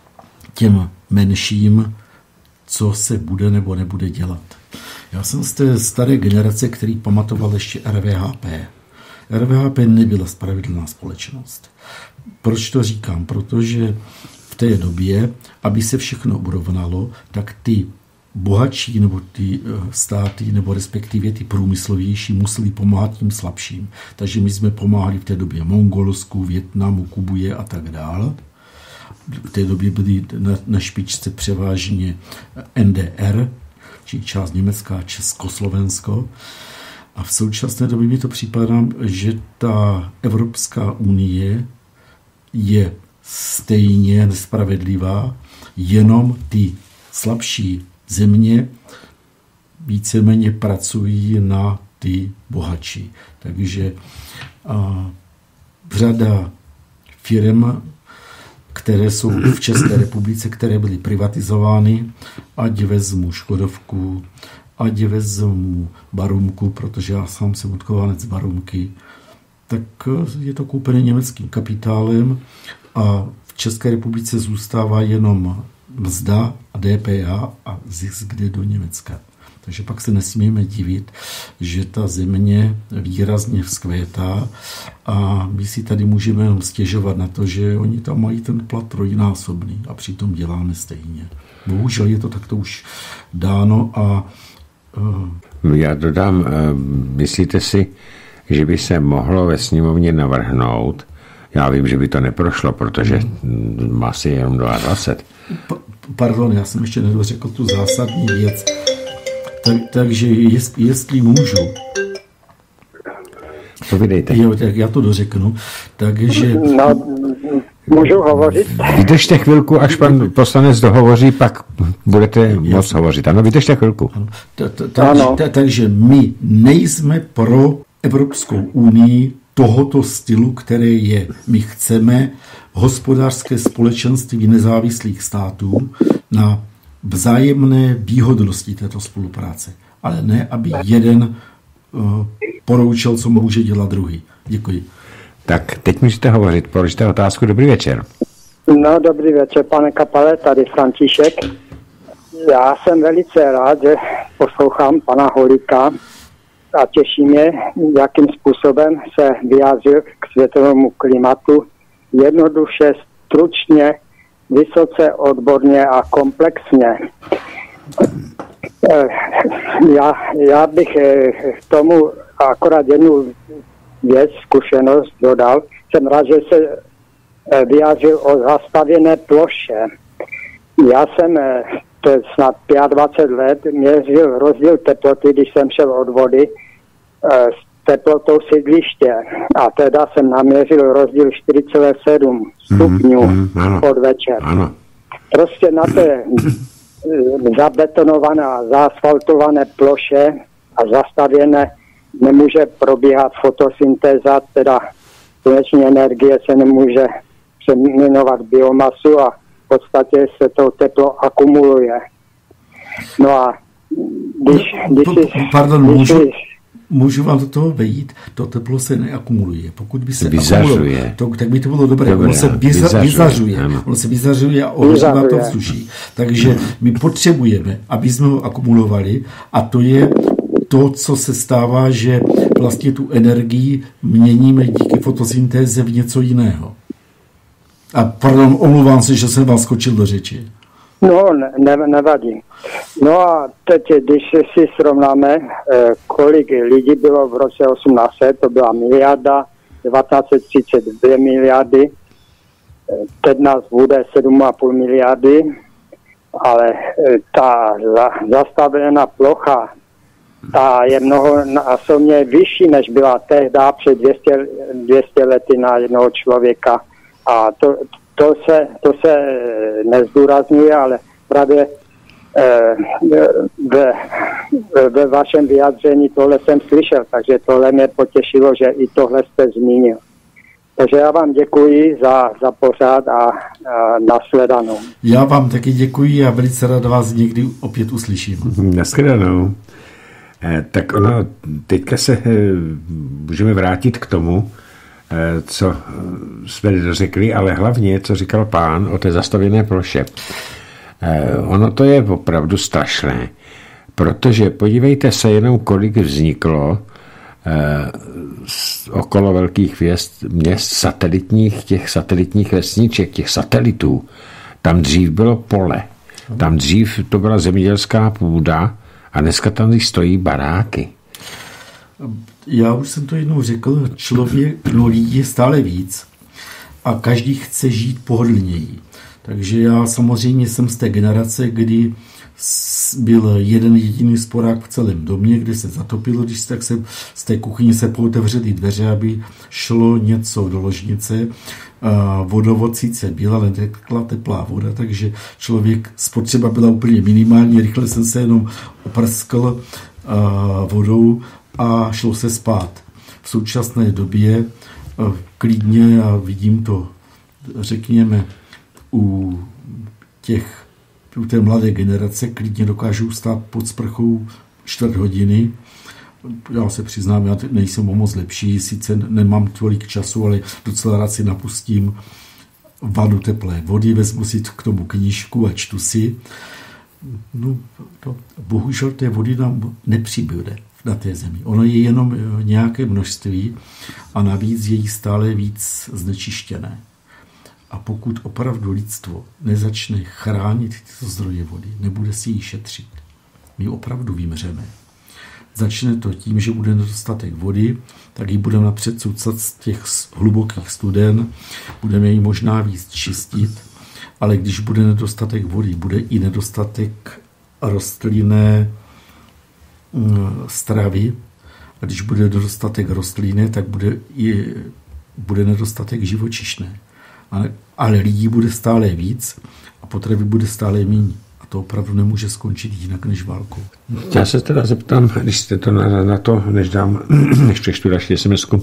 těm menším, co se bude nebo nebude dělat. Já jsem z té staré generace, který pamatoval ještě R V H P. R V H P nebyla spravedlná společnost. Proč to říkám? Protože v té době, aby se všechno urovnalo, tak ty bohatší nebo ty státy, nebo respektive ty průmyslovější museli pomáhat tím slabším. Takže my jsme pomáhali v té době Mongolsku, Vietnamu, Kubuje a tak dále. V té době byly na, na špičce převážně N D R, či část Německá, Československo. A v současné době mi to připadá, že ta Evropská unie je stejně nespravedlivá, jenom ty slabší země víceméně pracují na ty bohatší. Takže a, řada firm, které jsou v České republice, které byly privatizovány, ať vezmu Škodovku, ať vezmu Barumku, protože já sám jsem odkovanec Barumky, tak je to koupené německým kapitálem a v České republice zůstává jenom mzda a D P H a zisk jde do Německa. Takže pak se nesmíme divit, že ta země výrazně vzkvétá a my si tady můžeme jenom stěžovat na to, že oni tam mají ten plat trojnásobný a přitom děláme stejně. Bohužel je to takto už dáno a... Uh... Já dodám, myslíte si, že by se mohlo ve sněmovně navrhnout, já vím, že by to neprošlo, protože má si jenom dvacet dva. Pa- pardon, já jsem ještě nedořekl tu zásadní věc. Tak, takže jest, jestli můžu. Povídejte. Jo, tak já to dořeknu. Takže... No, můžu hovořit? Vydržte chvilku, až pan poslanec dohovoří, pak budete moc hovořit. Ano, vydržte chvilku. Ano. Ta, ta, ta, ano. Ta, takže my nejsme pro Evropskou unii tohoto stylu, které je. My chceme hospodářské společenství nezávislých států na vzájemné výhodnosti této spolupráce. Ale ne, aby jeden uh, poroučel, co může dělat druhý. Děkuji. Tak teď můžete hovořit. Položte otázku. Dobrý večer. No, dobrý večer, pane Kapale, tady František. Já jsem velice rád, že poslouchám pana Holíka a těší mě, jakým způsobem se vyjádřil k světovému klimatu. Jednoduše, stručně, vysoce odborně a komplexně. Já, já bych k tomu akorát jednu věc, zkušenost dodal. Jsem rád, že se vyjádřil o zastavěné ploše. Já jsem, to je snad dvacet pět let, měřil rozdíl teploty, když jsem šel od vody s teplotou sídliště. A teda jsem naměřil rozdíl čtyři celá sedm stupňů mm, mm, pod večer. Ano. Prostě na té zabetonované a zaasfaltované ploše a zastavěné nemůže probíhat fotosyntéza, teda sluneční energie se nemůže přeměňovat biomasu a v podstatě se to teplo akumuluje. No a když, když jsi, Pardon, když můžu, jsi, můžu vám do toho vejít, to teplo se neakumuluje. Pokud by se vyzařuje. akumulovalo, to, tak by to bylo dobré. Dobré, ono se vyza, vyzařuje. vyzařuje. Ano. Ono se vyzařuje a ohřívá to vzduší. Takže my potřebujeme, aby jsme ho akumulovali, a to je to, co se stává, že vlastně tu energii měníme díky fotosyntéze v něco jiného. A pardon, omlouvám se, že jsem vás skočil do řeči. no, ne, nevadí. No a teď, když si srovnáme, kolik lidí bylo v roce osmnáct set, to byla miliarda, devatenáct set třicet dvě miliardy, teď nás bude sedm a půl miliardy, ale ta za, zastavená plocha, ta je mnohonásobně vyšší, než byla tehdy před dvě stě lety na jednoho člověka. A to, to, se, to se nezdůrazňuje, ale právě eh, ve, ve vašem vyjádření tohle jsem slyšel, takže tohle mě potěšilo, že i tohle jste zmínil. Takže já vám děkuji za, za pořád a, a nashledanou. Já vám taky děkuji a velice rád vás někdy opět uslyším. Nashledanou. Eh, tak ono, teďka se eh, můžeme vrátit k tomu, eh, co jsme dořekli, ale hlavně, co říkal pán o té zastavěné ploše. Eh, ono to je opravdu strašné, protože podívejte se jenom, kolik vzniklo eh, okolo velkých měst, měst satelitních, těch satelitních vesniček, těch satelitů. Tam dřív bylo pole, tam dřív to byla zemědělská půda, a dneska tam stojí baráky. Já už jsem to jednou řekl, člověk, no lidí je stále víc a každý chce žít pohodlněji. Takže já samozřejmě jsem z té generace, kdy byl jeden jediný sporák v celém domě, kde se zatopilo, když tak se z té kuchyně se pootevřely dveře, aby šlo něco do ložnice. Vodovod sice byl, ale netekla teplá voda, takže člověk, spotřeba byla úplně minimální, rychle jsem se jenom oprskl vodou a šlo se spát. V současné době klidně, a vidím to, řekněme, u těch u té mladé generace klidně dokážou stát pod sprchou čtvrt hodiny. Já se přiznám, já nejsem o moc lepší, sice nemám tolik času, ale docela rád si napustím vanu teplé vody, vezmu si k tomu knížku a čtu si. No, to, bohužel té vody nám nepřibude na té zemi. Ono je jenom nějaké množství a navíc je jí stále víc znečištěné. A pokud opravdu lidstvo nezačne chránit tyto zdroje vody, nebude si ji šetřit, my opravdu vymřeme. Začne to tím, že bude nedostatek vody, tak ji budeme napřed cucat z těch hlubokých studen, budeme ji možná víc čistit, ale když bude nedostatek vody, bude i nedostatek rostlinné stravy, a když bude nedostatek rostlinné, tak bude, i, bude nedostatek živočišné. Ale, ale lidí bude stále víc a potravy bude stále méně. A to opravdu nemůže skončit jinak než válkou. Já se teda zeptám, když jste to na, na to, než dám, než přečtu další es em esku.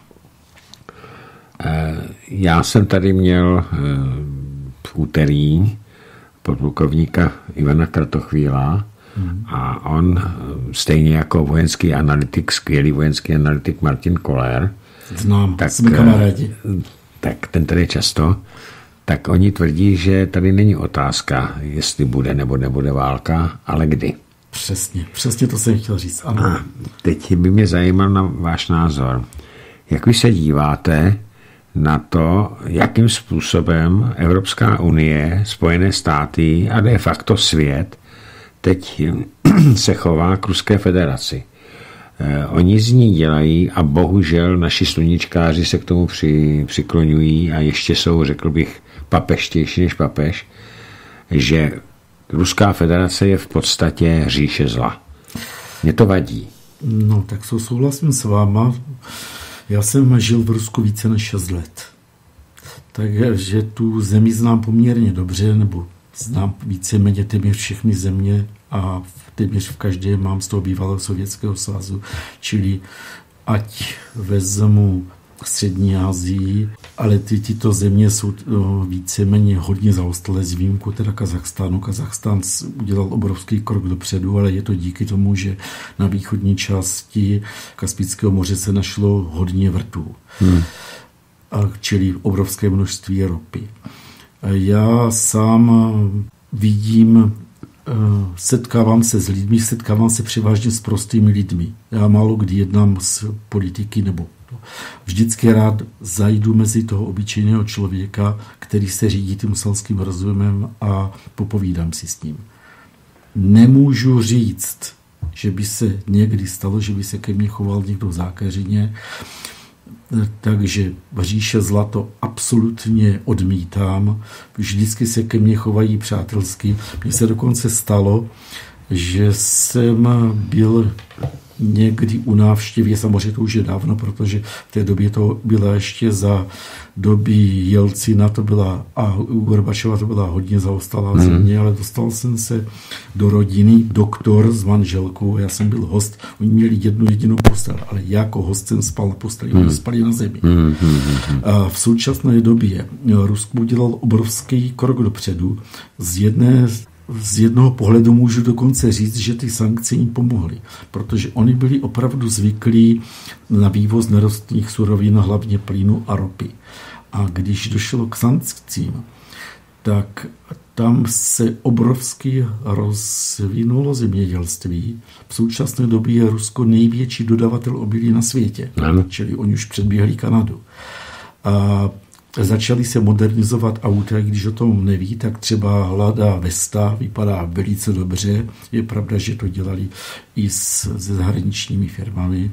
Já jsem tady měl v úterý podplukovníka Ivana Kratochvíla hmm. a on stejně jako vojenský analytik, skvělý vojenský analytik Martin Koller. Znám, tak, jsme kamarádi. Tak ten tady často, tak oni tvrdí, že tady není otázka, jestli bude nebo nebude válka, ale kdy. Přesně, přesně to jsem chtěl říct, ano. A teď by mě zajímal na váš názor. Jak vy se díváte na to, jakým způsobem Evropská unie, Spojené státy a de facto svět teď se chová k Ruské federaci? Oni z ní dělají a bohužel naši sluníčkáři se k tomu při, přikloňují a ještě jsou, řekl bych, papeštější než papež, že Ruská federace je v podstatě říše zla. Mě to vadí. No, tak to souhlasím s váma. Já jsem žil v Rusku více než šest let. Takže tu zemi znám poměrně dobře, nebo znám víceméně téměř všechny země a téměř v každé mám z toho bývalého Sovětského svazu. Čili ať vezmu Střední Asii, ale ty, tyto země jsou víceméně hodně zaostalé s výjimkou teda Kazachstánu. Kazachstán udělal obrovský krok dopředu, ale je to díky tomu, že na východní části Kaspického moře se našlo hodně vrtů, hmm. a čili obrovské množství ropy. Já sám vidím, setkávám se s lidmi, setkávám se převážně s prostými lidmi. Já málo kdy jednám s politiky nebo vždycky rád zajdu mezi toho obyčejného člověka, který se řídí tím selským rozumem a popovídám si s ním. Nemůžu říct, že by se někdy stalo, že by se ke mně choval někdo zákeřině, takže říše zla to absolutně odmítám. Vždycky se ke mně chovají přátelsky. Mně se dokonce stalo, že jsem byl někdy u návštěvě, samozřejmě to už je dávno, protože v té době to byla ještě za doby Jelcina, to byla, a u Gorbačova to byla hodně zaostalá mm. země, ale dostal jsem se do rodiny, doktor s manželkou, já jsem byl host, oni měli jednu jedinou postel, ale jako host jsem spal na posteli, mm. oni spali na zemi. Mm. A v současné době Rusko udělal obrovský krok dopředu. Z jedné Z jednoho pohledu můžu dokonce říct, že ty sankce jim pomohly, protože oni byli opravdu zvyklí na vývoz nerostných surovin, hlavně plynu a ropy. A když došlo k sankcím, tak tam se obrovsky rozvinulo zemědělství. V současné době je Rusko největší dodavatel obilí na světě, ano. Čili oni už předběhli Kanadu. A začali se modernizovat auta, když o tom neví, tak třeba Lada Vesta vypadá velice dobře. Je pravda, že to dělali i s, se zahraničními firmami.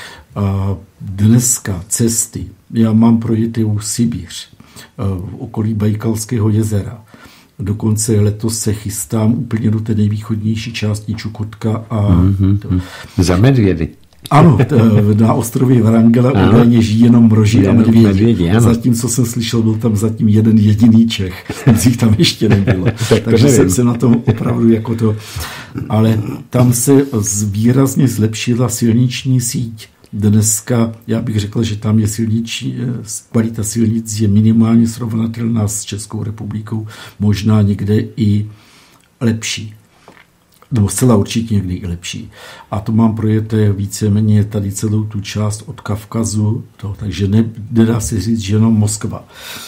A dneska cesty, já mám projetou Sibiř, v okolí Bajkalského jezera. Dokonce letos se chystám úplně do té nejvýchodnější části Čukotka a mm-hmm. to... za medvědy. Ano, na ostrově Vrangele údajně žijí jenom mroži a medvědi. medvědi zatím, co jsem slyšel, byl tam zatím jeden jediný Čech. Jich tam ještě nebylo. tak Takže jsem se na tom opravdu jako to... Ale tam se výrazně zlepšila silniční síť. Dneska, já bych řekl, že tam je silniční, kvalita silnic je minimálně srovnatelná s Českou republikou, možná někde i lepší. Nebo zcela určitě někdy i lepší. A to mám projeté víceméně tady celou tu část od Kavkazu, to, takže ne, nedá se říct, že jenom Moskva.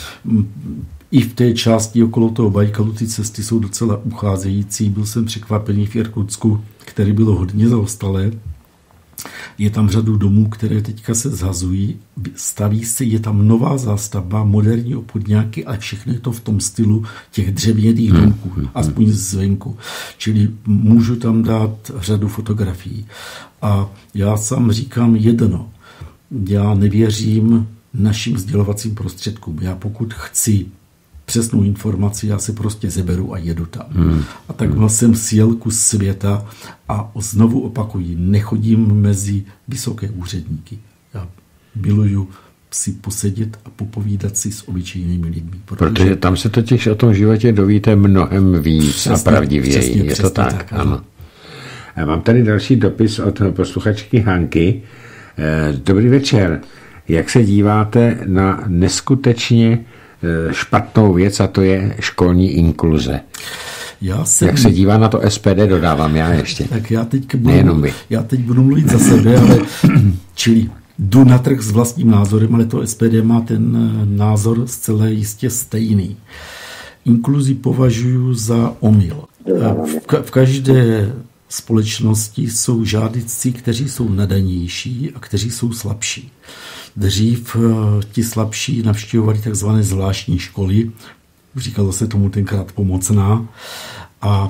I v té části okolo toho Bajkalu ty cesty jsou docela ucházející. Byl jsem překvapený v Irkutsku, který bylo hodně zaostalé. Je tam řadu domů, které teďka se zhazují, staví se, je tam nová zástavba, moderní obchodňáky, ale všechno je to v tom stylu těch dřevěných domků, aspoň zvenku. Čili můžu tam dát řadu fotografií. A já sám říkám jedno, já nevěřím našim sdělovacím prostředkům. Já pokud chci přesnou informaci, já se prostě zeberu a jedu tam. Hmm. A tak jsem sjel kus světa a znovu opakuji, nechodím mezi vysoké úředníky. Já miluju si posedět a popovídat si s obyčejnými lidmi. Protože, protože tam se totiž o tom životě dovíte mnohem víc přesně, a pravdivěji. Přesně, je to tak? tak ano. ano. Mám tady další dopis od posluchačky Hanky. Dobrý večer. Jak se díváte na neskutečně špatnou věc, a to je školní inkluze? Já jsem... Jak se dívá na to S P D, dodávám já ještě. Tak já teď budu, já teď budu mluvit za sebe, ale čili jdu na trh s vlastním názorem, ale to S P D má ten názor zcela jistě stejný. Inkluzi považuji za omyl. V, ka- v každé společnosti jsou žádlici, kteří jsou nadanější a kteří jsou slabší. Dřív ti slabší navštěvovali takzvané zvláštní školy, říkalo se tomu tenkrát pomocná, a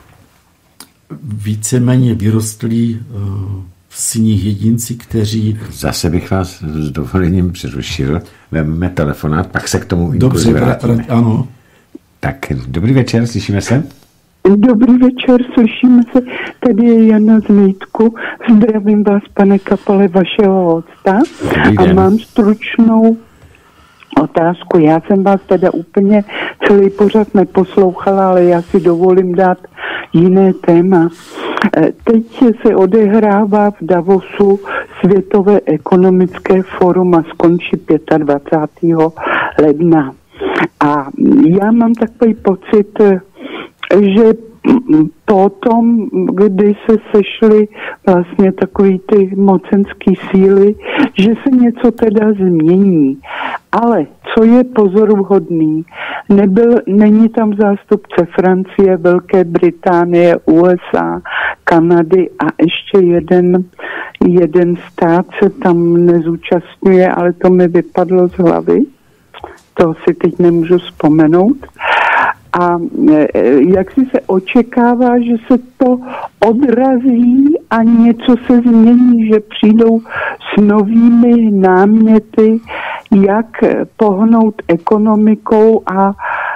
víceméně vyrostli z nich jedinci, kteří... Zase bych vás s dovolením přerušil, vezmeme telefonát, pak se k tomu inkluzi vrátíme. Dobře, ano. Tak, dobrý večer, slyšíme se? Dobrý večer, slyšíme se. Tady je Jana z Mítku. Zdravím vás, pane Kapale, vašeho hosta. A mám stručnou otázku. Já jsem vás teda úplně celý pořad neposlouchala, ale já si dovolím dát jiné téma. Teď se odehrává v Davosu Světové ekonomické fórum a skončí dvacátého pátého ledna. A já mám takový pocit, že potom, kdy se sešly vlastně takový ty mocenský síly, že se něco teda změní. Ale co je pozoruhodný, nebyl, není tam zástupce Francie, Velké Británie, U S A, Kanady a ještě jeden, jeden stát se tam nezúčastňuje, ale to mi vypadlo z hlavy. To si teď nemůžu vzpomenout. A jak si se očekává, že se to odrazí a něco se změní, že přijdou s novými náměty, jak pohnout ekonomikou a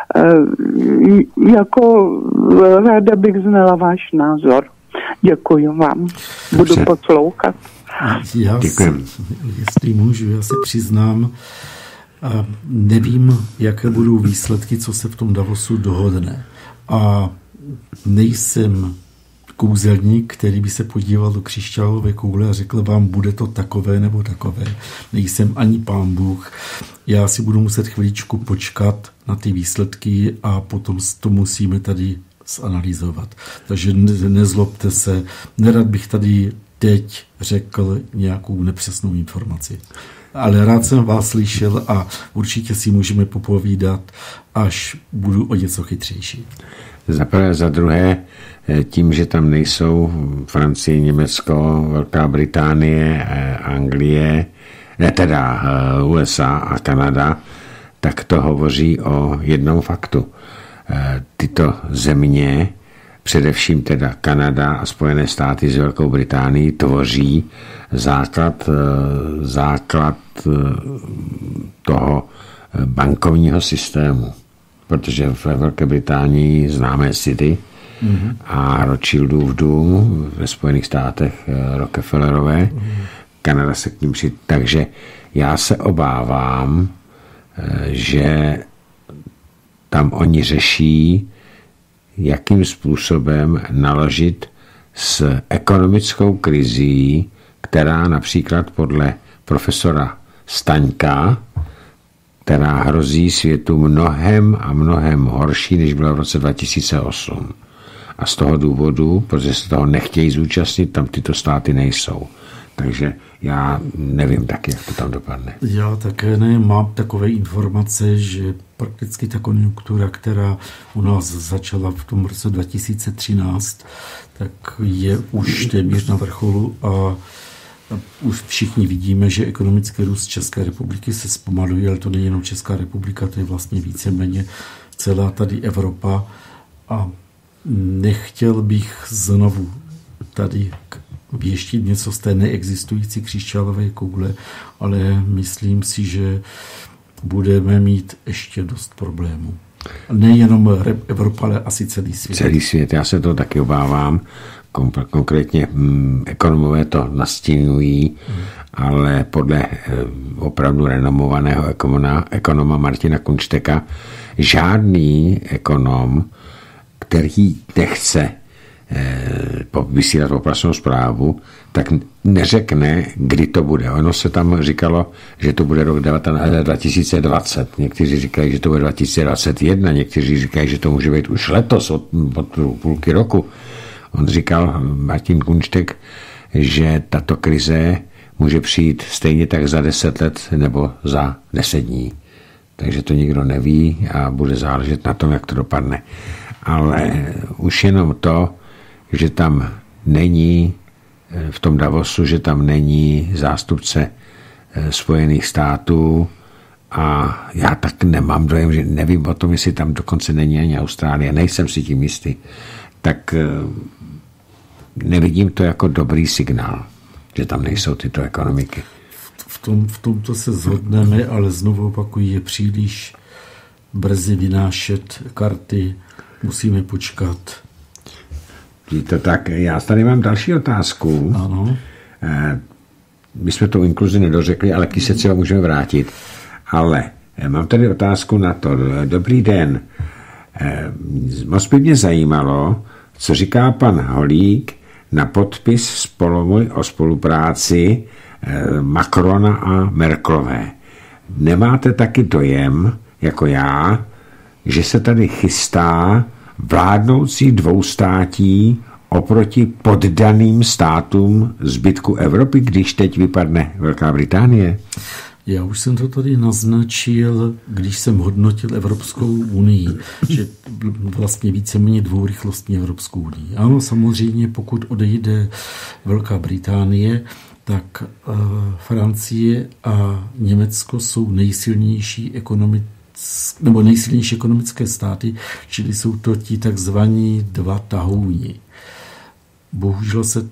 jako ráda bych znala váš názor. Děkuji vám. Budu Dobře. poslouchat. Já si, jestli můžu, já se přiznám, a nevím, jaké budou výsledky, co se v tom Davosu dohodne. A nejsem kouzelník, který by se podíval do křišťálové koule a řekl vám, bude to takové nebo takové. Nejsem ani pán Bůh. Já si budu muset chviličku počkat na ty výsledky a potom to musíme tady zanalyzovat. Takže nezlobte se. Nerad bych tady teď řekl nějakou nepřesnou informaci. Ale rád jsem vás slyšel a určitě si můžeme popovídat, až budu o něco chytřejší. Za prvé, za druhé, tím, že tam nejsou Francie, Německo, Velká Británie, Anglie, ne teda U S A a Kanada, tak to hovoří o jednom faktu. Tyto země, především teda Kanada a Spojené státy s Velkou Británií, tvoří základ, základ toho bankovního systému. Protože ve Velké Británii známe City mm-hmm. a Rothschildův dům, ve Spojených státech Rockefellerové, mm-hmm. Kanada se k ním při... Takže já se obávám, že tam oni řeší, jakým způsobem naložit s ekonomickou krizí, která například podle profesora Staňka, která hrozí světu mnohem a mnohem horší, než byla v roce dva tisíce osm. A z toho důvodu, protože se toho nechtějí zúčastnit, tam tyto státy nejsou. Takže já nevím taky, jak to tam dopadne. Já také ne, mám takové informace, že prakticky ta konjunktura, která u nás začala v tom roce dva tisíce třináct, tak je už téměř na vrcholu a už všichni vidíme, že ekonomický růst České republiky se zpomaluje, ale to není jenom Česká republika, to je vlastně víceméně celá tady Evropa a nechtěl bych znovu tady věštit něco z té neexistující křišťálové koule, ale myslím si, že budeme mít ještě dost problémů. Nejenom Evropa, ale asi celý svět. Celý svět, já se to taky obávám. Konkrétně hm, ekonomové to nastínují, hmm. ale podle eh, opravdu renomovaného ekonoma, ekonoma Martina Kunšteka žádný ekonom, který nechce eh, vysílat opravnou zprávu, tak neřekne, kdy to bude. Ono se tam říkalo, že to bude rok dva tisíce dvacet. Někteří říkají, že to bude dva tisíce dvacet jedna, někteří říkají, že to může být už letos od, od půlky roku. On říkal, Martin Kunštek, že tato krize může přijít stejně tak za deset let nebo za deset dní. Takže to nikdo neví a bude záležet na tom, jak to dopadne. Ale už jenom to, že tam není v tom Davosu, že tam není zástupce Spojených států a já tak nemám dojem, že nevím o tom, jestli tam dokonce není ani Austrálie, nejsem si tím jistý, tak nevidím to jako dobrý signál, že tam nejsou tyto ekonomiky. V, tom, v tomto se shodneme, ale znovu opakuji, je příliš brzy vynášet karty, musíme počkat. To tak, já tady mám další otázku. Ano. My jsme to inkluzi nedořekli, ale když se třeba můžeme vrátit. Ale mám tady otázku na to. Dobrý den. Moc by mě zajímalo, Co říká pan Holík na podpis spolu o spolupráci Macrona a Merkelové? Nemáte taky dojem, jako já, že se tady chystá vládnoucí dvoustátí oproti poddaným státům zbytku Evropy, když teď vypadne Velká Británie? Já už jsem to tady naznačil, když jsem hodnotil Evropskou unii, že vlastně víceméně dvourychlostní Evropskou unii. Ano, samozřejmě, pokud odejde Velká Británie, tak uh, Francie a Německo jsou nejsilnější ekonomické nebo nejsilnější ekonomické státy, čili jsou to ti takzvaní dva tahouni. Bohužel se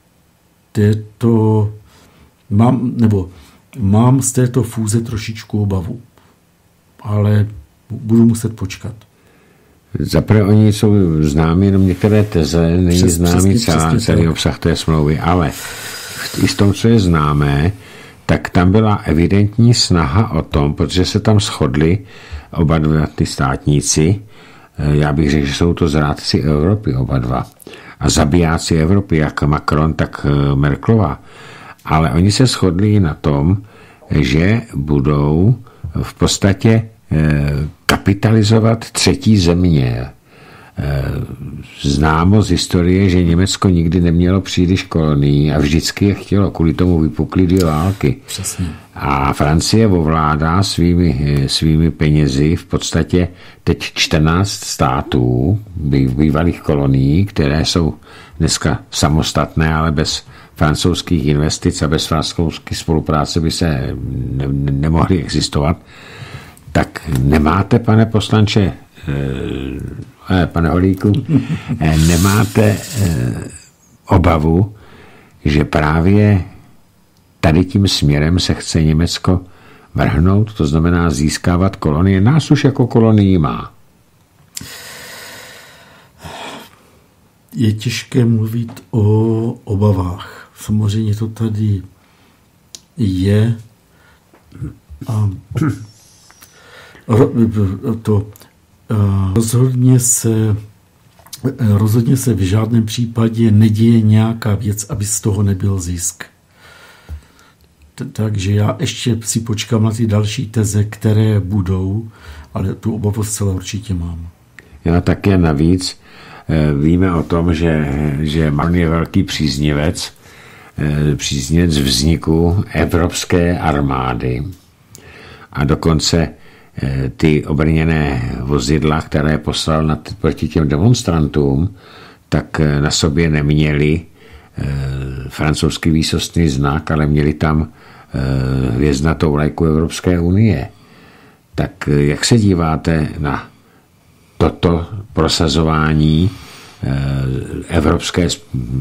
této mám, nebo mám z této fúze trošičku obavu, ale budu muset počkat. Zaprvé oni jsou známi jenom některé teze, není Přes, známý přesně, celá, přesně celý tak. obsah té smlouvy, ale i z tom, co je známé, tak tam byla evidentní snaha o tom, protože se tam shodli oba dva ty státníci, já bych řekl, že jsou to zrádci Evropy oba dva a zabijáci Evropy, jak Macron, tak Merkelová. Ale oni se shodli na tom, že budou v podstatě kapitalizovat třetí země. Známo z historie, že Německo nikdy nemělo příliš kolonií a vždycky je chtělo, kvůli tomu vypukly dvě války. Přesně. A Francie ovládá svými, svými penězi v podstatě teď čtrnáct států bývalých kolonií, které jsou dneska samostatné, ale bez francouzských investic a bez francouzské spolupráce by se ne, nemohly existovat. Tak nemáte, pane poslanče, eh, pane Holíku, eh, nemáte eh, obavu, že právě tady tím směrem se chce Německo vrhnout, to znamená získávat kolonie. Nás už jako kolonii má. Je těžké mluvit o obavách. Samozřejmě to tady je a to rozhodně se rozhodně se v žádném případě neděje nějaká věc, aby z toho nebyl zisk. Takže já ještě si počkám na ty další teze, které budou, ale tu obavu zcela určitě mám. Já také navíc víme o tom, že, že Macron je velký příznivec, příznivec vzniku evropské armády a dokonce ty obrněné vozidla, které poslal na, proti těm demonstrantům, tak na sobě neměli francouzský výsostný znak, ale měli tam hvězdnatou vlajku Evropské unie. Tak jak se díváte na toto prosazování evropské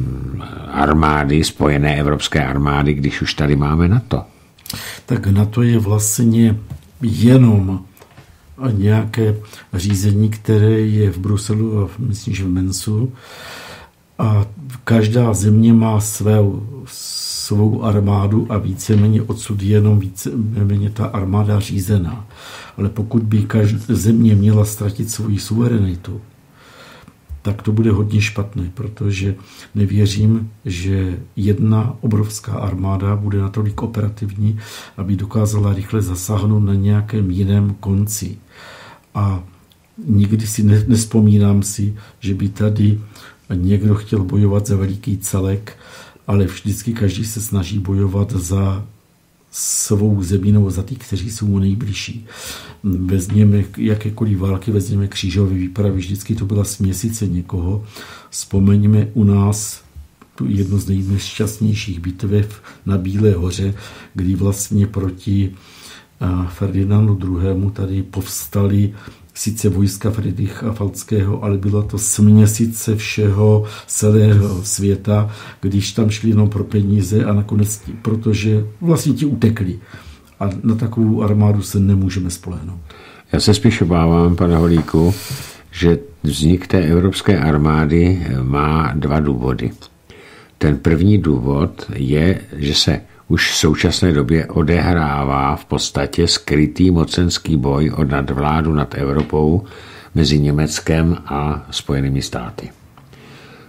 armády, spojené evropské armády, když už tady máme NATO? Tak NATO je vlastně jenom nějaké řízení, které je v Bruselu a myslím, že v Mensu. A každá země má svou, svou armádu a víceméně odsud jenom víceméně ta armáda řízená. Ale pokud by každá země měla ztratit svoji suverenitu, tak to bude hodně špatné, protože nevěřím, že jedna obrovská armáda bude natolik operativní, aby dokázala rychle zasáhnout na nějakém jiném konci. A nikdy si ne, nespomínám si, že by tady někdo chtěl bojovat za veliký celek, ale vždycky každý se snaží bojovat za svou zemí nebo za ty, kteří jsou mu nejbližší. Vezměme jakékoliv války, vezměme křížové výpravy, vždycky to byla směsice někoho. Vzpomeňme u nás tu jednu z nejnešťastnějších bitev na Bílé hoře, kdy vlastně proti Ferdinandu druhému. tady povstali sice vojska Friedricha Falckého, ale byla to směsice všeho celého světa, když tam šli jenom pro peníze a nakonec, protože vlastně ti utekli. A na takovou armádu se nemůžeme spolehnout. Já se spíš obávám, pane Holíku, že vznik té evropské armády má dva důvody. Ten první důvod je, že se už v současné době odehrává v podstatě skrytý mocenský boj o nadvládu nad Evropou mezi Německem a Spojenými státy.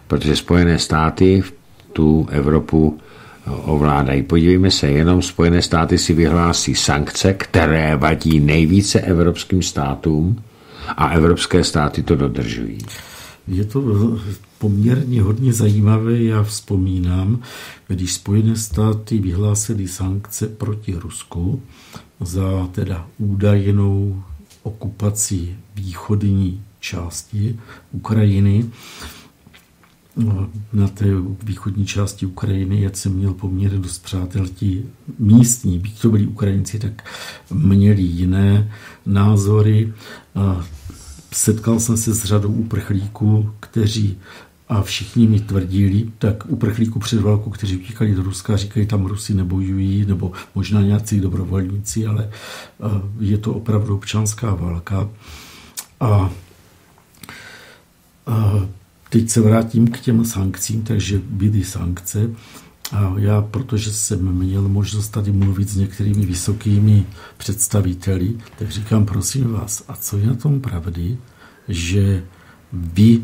protože Spojené státy tu Evropu ovládají. Podívejme se, jenom Spojené státy si vyhlásí sankce, které vadí nejvíce evropským státům a evropské státy to dodržují. Je to poměrně hodně zajímavé. Já vzpomínám, když Spojené státy vyhlásily sankce proti Rusku za teda údajnou okupaci východní části Ukrajiny. Na té východní části Ukrajiny, jak jsem měl poměrně dost přátel, ti místní, byť to byli Ukrajinci, tak měli jiné názory. Setkal jsem se s řadou uprchlíků, kteří a všichni mi tvrdili, tak uprchlíků před válkou, kteří utíkali do Ruska, říkají, tam Rusy nebojují, nebo možná nějací dobrovolníci, ale je to opravdu občanská válka. A, a teď se vrátím k těm sankcím, takže byly sankce. A já, protože jsem měl možnost tady mluvit s některými vysokými představiteli, tak říkám, prosím vás, a co je na tom pravdy, že vy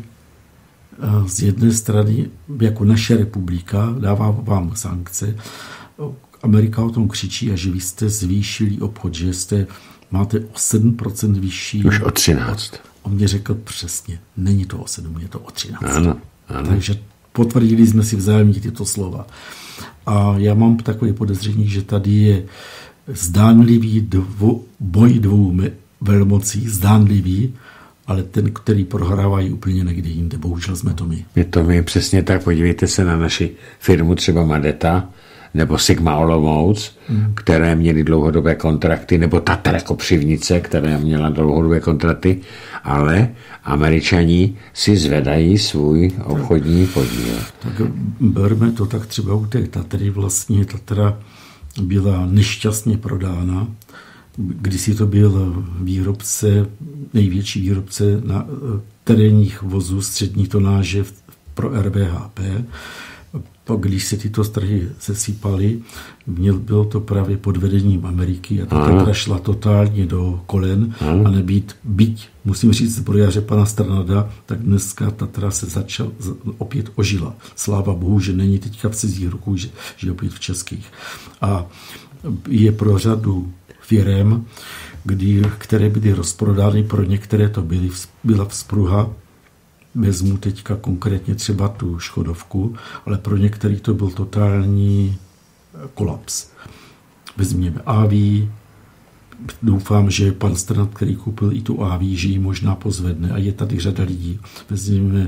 z jedné strany, jako naše republika, dává vám sankce, Amerika o tom křičí a že vy jste zvýšili obchod, že jste, máte o sedm procent vyšší. Už o třináct. On mě řekl přesně, není to o sedm, je to o třináct. Ano, ano. Takže potvrdili jsme si vzájemně tyto slova. A já mám takové podezření, že tady je zdánlivý dvo, boj dvou velmocí, zdánlivý, ale ten, který prohrávají úplně někde jinde. Bohužel jsme to my. Je to my, přesně tak. Podívejte se na naši firmu, třeba Madeta, nebo Sigma Olomouc, hmm. které měly dlouhodobé kontrakty, nebo Tatra Kopřivnice, která měla dlouhodobé kontrakty, ale Američani si zvedají svůj obchodní podíl. Tak berme to tak třeba u té Tatry. Vlastně Tatra byla nešťastně prodána. Kdysi to byl výrobce, největší výrobce na terénních vozů střední tonáže pro R V H P. Pak, když se tyto trhy sesypaly, bylo to právě pod vedením Ameriky a ta Tatra šla totálně do kolen a nebýt byť, musím říct, z brojaře pana Strnada, tak dneska Tatra se začal, opět ožila. Sláva Bohu, že není teďka v cizích rukou, že, že opět v českých. A je pro řadu firem, kdy, které byly rozprodány, pro některé to byly, byla vzpruha. Vezmu teďka konkrétně třeba tu Škodovku, ale pro některý to byl totální kolaps. Vezměme A V, doufám, že pan Strnad, který koupil i tu A V, že ji možná pozvedne a je tady řada lidí. Vezměme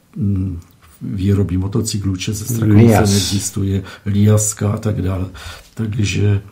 výroby motocyklů, Čes Strakovice neexistuje, Liaska a tak dále. Takže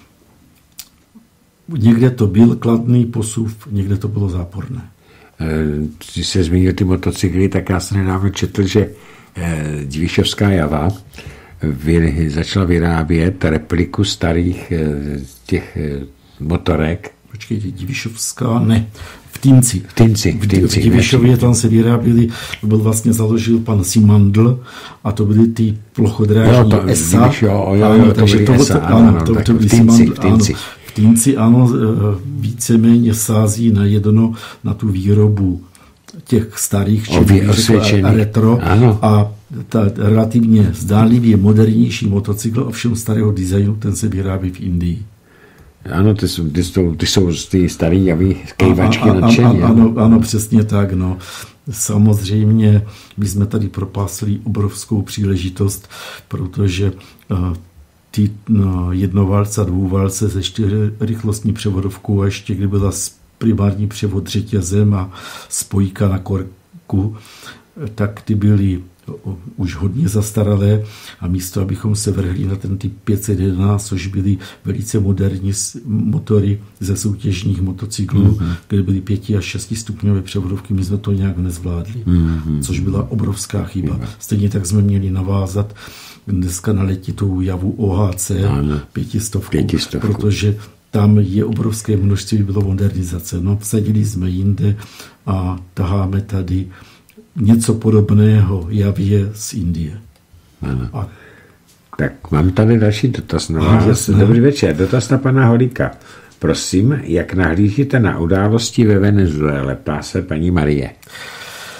někde to byl kladný posuv, někde to bylo záporné. Když se zmínil ty motocykly, tak já jsem nedávno četl, že Divišovská Java začala vyrábět repliku starých těch motorek. Počkejte, Divišovská, ne, v Týnci. V Týnci, v Týnci. V Divišově tam se vyráběli, to byl vlastně založil pan Simandl a to byly ty plochodrážní jo, E S A. Diviš, jo, jo, jo, to byly E S A, ano, ano, to, to byly Simandl, v Týnci. V Týnci, ano, víceméně sází na jedno, na tu výrobu těch starých, čili a retro ano. A ta relativně zdánlivě modernější motocykl, ovšem starého designu, ten se vyrábí v Indii. Ano, ty jsou, ty jsou, ty jsou ty starý javy kejvačky nadšení. Ano, ano, přesně tak, no. Samozřejmě my jsme tady propásli obrovskou příležitost, protože uh, ty no, jednoválce a dvouválce se čtyřrychlostní převodovkou a ještě kdy byla primární převod řetězem a spojka na korku, tak ty byly už hodně zastaralé a místo, abychom se vrhli na ten typ pět set jedenáct, což byly velice moderní motory ze soutěžních motocyklů, mm-hmm. kde byly pěti až šesti stupňové převodovky, my jsme to nějak nezvládli, mm-hmm. což byla obrovská chyba. Mm-hmm. Stejně tak jsme měli navázat dneska na letitou Javu O H C pětistovku, pětistovku, protože tam je obrovské množství, bylo modernizace. No, vsadili jsme jinde a taháme tady něco podobného Javě z Indie. Ano. A... Tak mám tady další dotaz na vás. Dobrý večer. Dotaz na pana Holíka. Prosím, jak nahlížíte na události ve Venezuele? Ptá se paní Marie.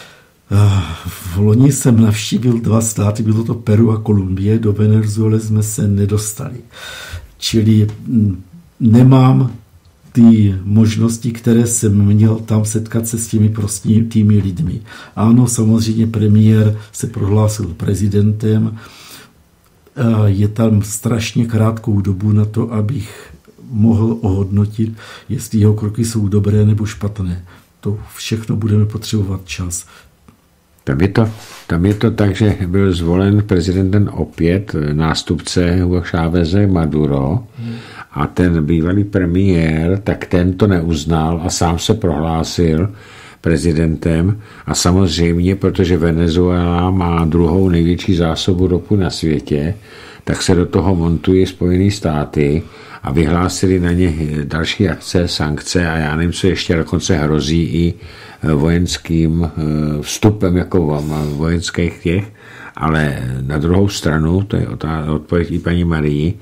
V loni jsem navštívil dva státy, bylo to Peru a Kolumbie, do Venezuely jsme se nedostali. Čili nemám ty možnosti, které jsem měl tam setkat se s těmi prostými lidmi. Ano, samozřejmě premiér se prohlásil prezidentem, je tam strašně krátkou dobu na to, abych mohl ohodnotit, jestli jeho kroky jsou dobré nebo špatné. To všechno budeme potřebovat čas. Tam je to, tam je to tak, že byl zvolen prezidentem opět nástupce Hugo Cháveze Maduro a ten bývalý premiér, tak ten to neuznal a sám se prohlásil prezidentem a samozřejmě, protože Venezuela má druhou největší zásobu ropu na světě, tak se do toho montují Spojené státy a vyhlásili na ně další akce, sankce a já nevím, co ještě dokonce hrozí i vojenským vstupem jako vojenských těch, ale na druhou stranu, to je odpověď i paní Marii,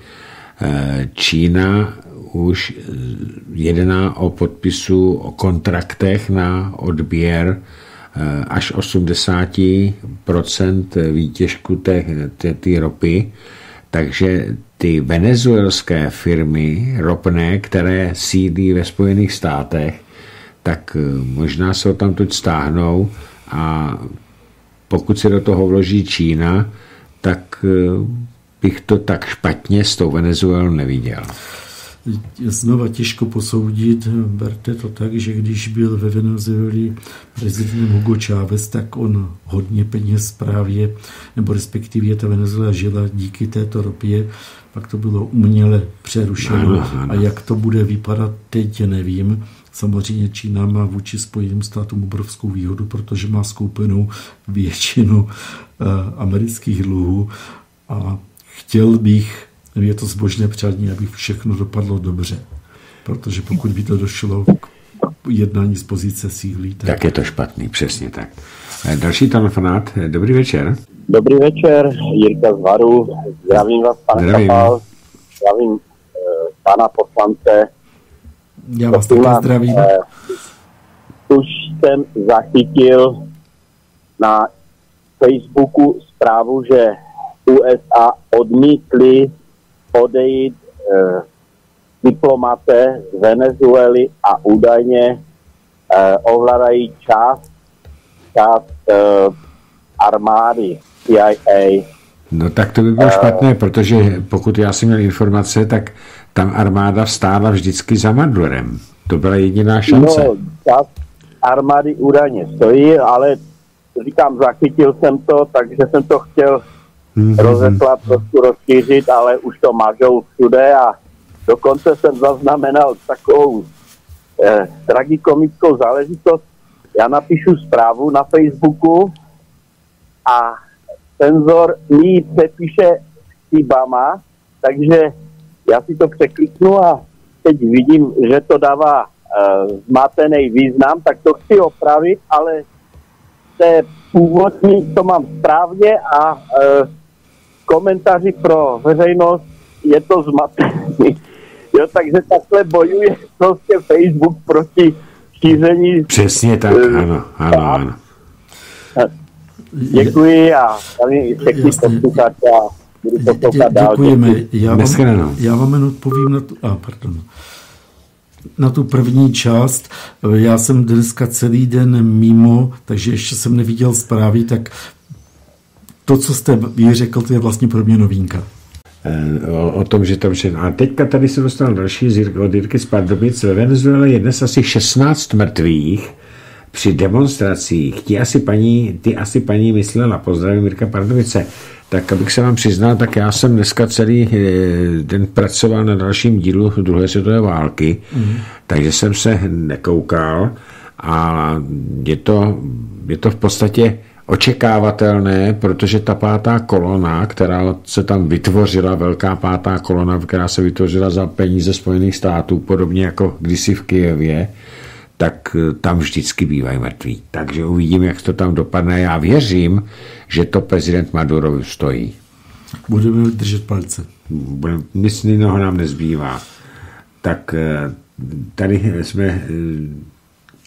Čína už jedná o podpisu o kontraktech na odběr až osmdesát procent výtěžku té ropy, takže ty venezuelské firmy ropné, které sídlí ve Spojených státech, tak možná se ho tam teď stáhnou a pokud se do toho vloží Čína, tak bych to tak špatně s tou Venezuelou neviděl. Znova těžko posoudit, berte to tak, že když byl ve Venezueli prezidentem Hugo Chávez, tak on hodně peněz právě, nebo respektive ta Venezuela žila díky této ropě, pak to bylo uměle přerušeno ano, ano. A jak to bude vypadat teď, nevím. Samozřejmě Čína má vůči Spojeným státům obrovskou výhodu, protože má skoupenou většinu uh, amerických dluhů a chtěl bych, je to zbožné přání, aby všechno dopadlo dobře. Protože pokud by to došlo k jednání z pozice síly, tak... tak je to špatný, přesně tak. Další telefonát. Dobrý večer. Dobrý večer, Jirka z Varu. Zdravím vás, pan Zdravím. Kapal. Zdravím uh, pana poslance. Já vás také zdravím. Uh, už jsem zachytil na Facebooku zprávu, že U S A odmítli odejít eh, diplomaté z Venezuely a údajně eh, ovládají část, část eh, armády C I A. No tak to by bylo uh, špatné, protože pokud já jsem měl informace, tak tam armáda vstála vždycky za Madurem. To byla jediná šance. No, část armády údajně stojí, ale říkám, zachytil jsem to, takže jsem to chtěl mm-hmm. rozeslat, trošku rozšířit, ale už to mažou všude a dokonce jsem zaznamenal takovou eh, tragikomickou záležitost. Já napíšu zprávu na Facebooku a cenzor mi přepíše chybama, takže já si to překliknu a teď vidím, že to dává uh, zmatený význam, tak to chci opravit, ale té původní to mám správně a uh, komentáři pro veřejnost je to zmatený. Jo, takže takhle bojuje prostě Facebook proti šíření. Přesně tak, uh, ano, ano, ano. Děkuji a tady všechny posluchače a budu poslouchat dál. Děkujeme. Já vám, já vám jen odpovím na tu, a, pardon, na tu první část. Já jsem dneska celý den mimo, takže ještě jsem neviděl zprávy, tak to, co jste vy řekl, to je vlastně pro mě novinka. O, o tom, že tam všechno. A teďka tady se dostal další od Jirky z Pardubic. Ve Venezuele je dnes asi šestnáct mrtvých při demonstracích. Ti asi paní, ty asi paní myslela, pozdravím Jirka Pardubice, tak abych se vám přiznal, tak já jsem dneska celý den pracoval na dalším dílu druhé světové války, mm. takže jsem se nekoukal a je to, je to v podstatě očekávatelné, protože ta pátá kolona, která se tam vytvořila, velká pátá kolona, která se vytvořila za peníze Spojených států, podobně jako kdysi v Kyjevě, tak tam vždycky bývají mrtví. Takže uvidím, jak to tam dopadne. Já věřím, že to prezident Maduro stojí. Budeme držet palce. Nic jiného nám nezbývá. Tak tady jsme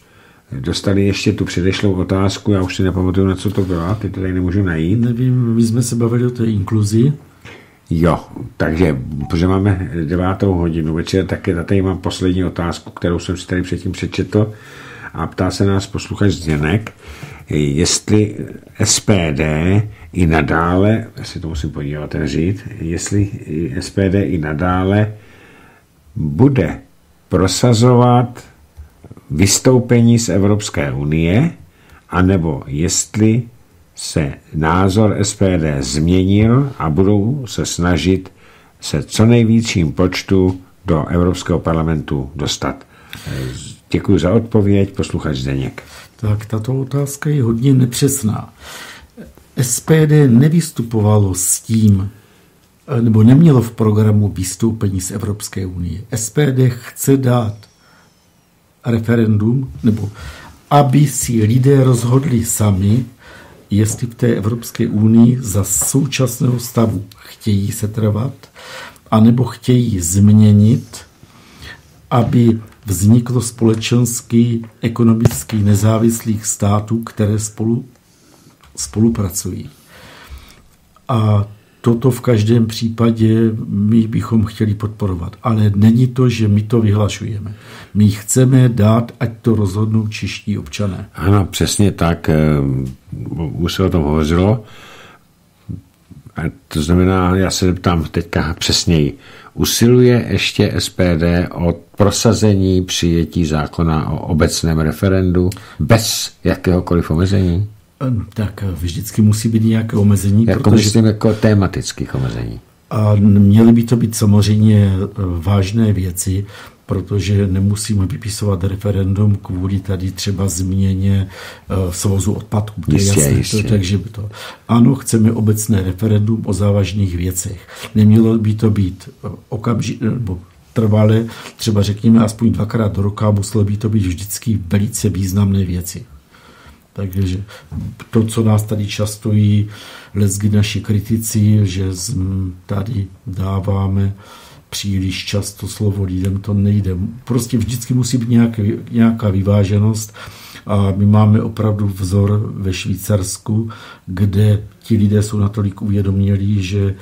dostali ještě tu předešlou otázku, já už si nepamatuju, na co to byla, ty tady nemůžu najít. Nevím, my jsme se bavili o té inkluzi. Jo, takže, protože máme devátou hodinu večer, tak tady mám poslední otázku, kterou jsem si tady předtím přečetl a ptá se nás posluchač Zdeněk, jestli S P D i nadále, já si to musím podívat ten říct, jestli S P D i nadále bude prosazovat vystoupení z Evropské unie, anebo jestli se názor S P D změnil a budou se snažit se co největším počtu do Evropského parlamentu dostat. Děkuji za odpověď, posluchač Zdeněk. Tak tato otázka je hodně nepřesná. S P D nevystupovalo s tím, nebo nemělo v programu vystoupení z Evropské unie. S P D chce dát referendum, nebo aby si lidé rozhodli sami, jestli v té Evropské unii za současného stavu chtějí setrvat, anebo chtějí změnit, aby vzniklo společenský, ekonomicky nezávislých států, které spolu spolupracují. A toto v každém případě my bychom chtěli podporovat. Ale není to, že my to vyhlašujeme. My chceme dát, ať to rozhodnou čeští občané. Ano, přesně tak. Už se o tom hovořilo. A to znamená, já se ptám teďka přesněji. Usiluje ještě S P D o prosazení přijetí zákona o obecném referendu bez jakéhokoliv omezení? Tak vždycky musí být nějaké omezení. Jako protože... myslím jako tematických omezení. A měly by to být samozřejmě vážné věci, protože nemusíme vypisovat referendum kvůli tady třeba změně uh, svozu odpadků. Jistě, jasné, jistě. To, takže by to. Ano, chceme obecné referendum o závažných věcech. Nemělo by to být okamžitě nebo trvalé, třeba řekněme aspoň dvakrát do roka, muselo by to být vždycky velice významné věci. Takže to, co nás tady častují lecky naši kritici, že tady dáváme příliš často slovo lidem, to nejde. Prostě vždycky musí být nějaké, nějaká vyváženost a my máme opravdu vzor ve Švýcarsku, kde ti lidé jsou natolik uvědomělí, že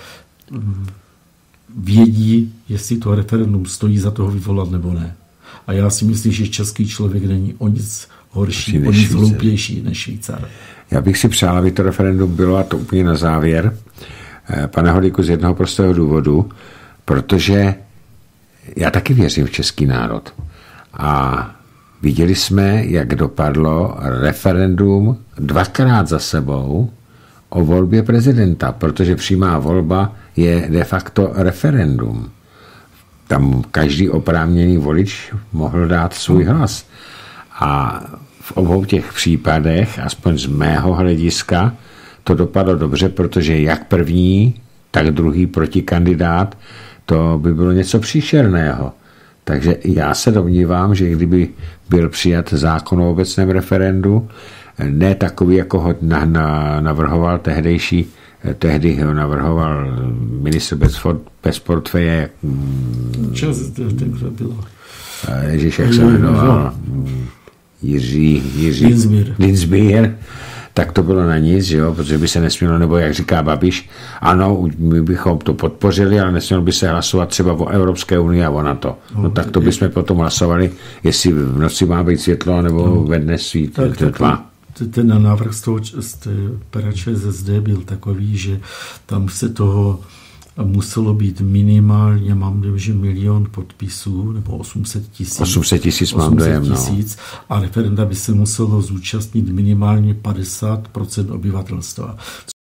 vědí, jestli to referendum stojí za toho vyvolat nebo ne. A já si myslím, že český člověk není o nic horší, o nic hloupější než Švýcar. Já bych si přál, aby to referendum bylo, a to úplně na závěr, pane Holíku, z jednoho prostého důvodu, protože já taky věřím v český národ. A viděli jsme, jak dopadlo referendum dvakrát za sebou o volbě prezidenta, protože přímá volba je de facto referendum. Tam každý oprávněný volič mohl dát svůj hlas. A v obou těch případech, aspoň z mého hlediska, to dopadlo dobře, protože jak první, tak druhý protikandidát, to by bylo něco příšerného. Takže já se domnívám, že kdyby byl přijat zákon o obecném referendu, ne takový, jako ho navrhoval tehdejší, tehdy ho navrhoval ministr bez, bez portfeje. Čas to bylo? Ježíš, jak se jmenoval? Jiří, Jiří Dinsbier. Dinsbier, tak to bylo na nic, že jo, protože by se nesmělo, nebo jak říká Babiš, ano, my bychom to podpořili, ale nesmělo by se hlasovat třeba o Evropské unii a o NATO. No, no tak to bychom potom hlasovali, jestli v noci má být světlo, nebo no, ve dne svít tma. Ten návrh z toho z té pera ČSSD byl takový, že tam se toho muselo být minimálně, mám dojem, že milion podpisů, nebo osm set tisíc. osm set tisíc mám dojem, no. A referenda by se muselo zúčastnit minimálně padesát procent obyvatelstva.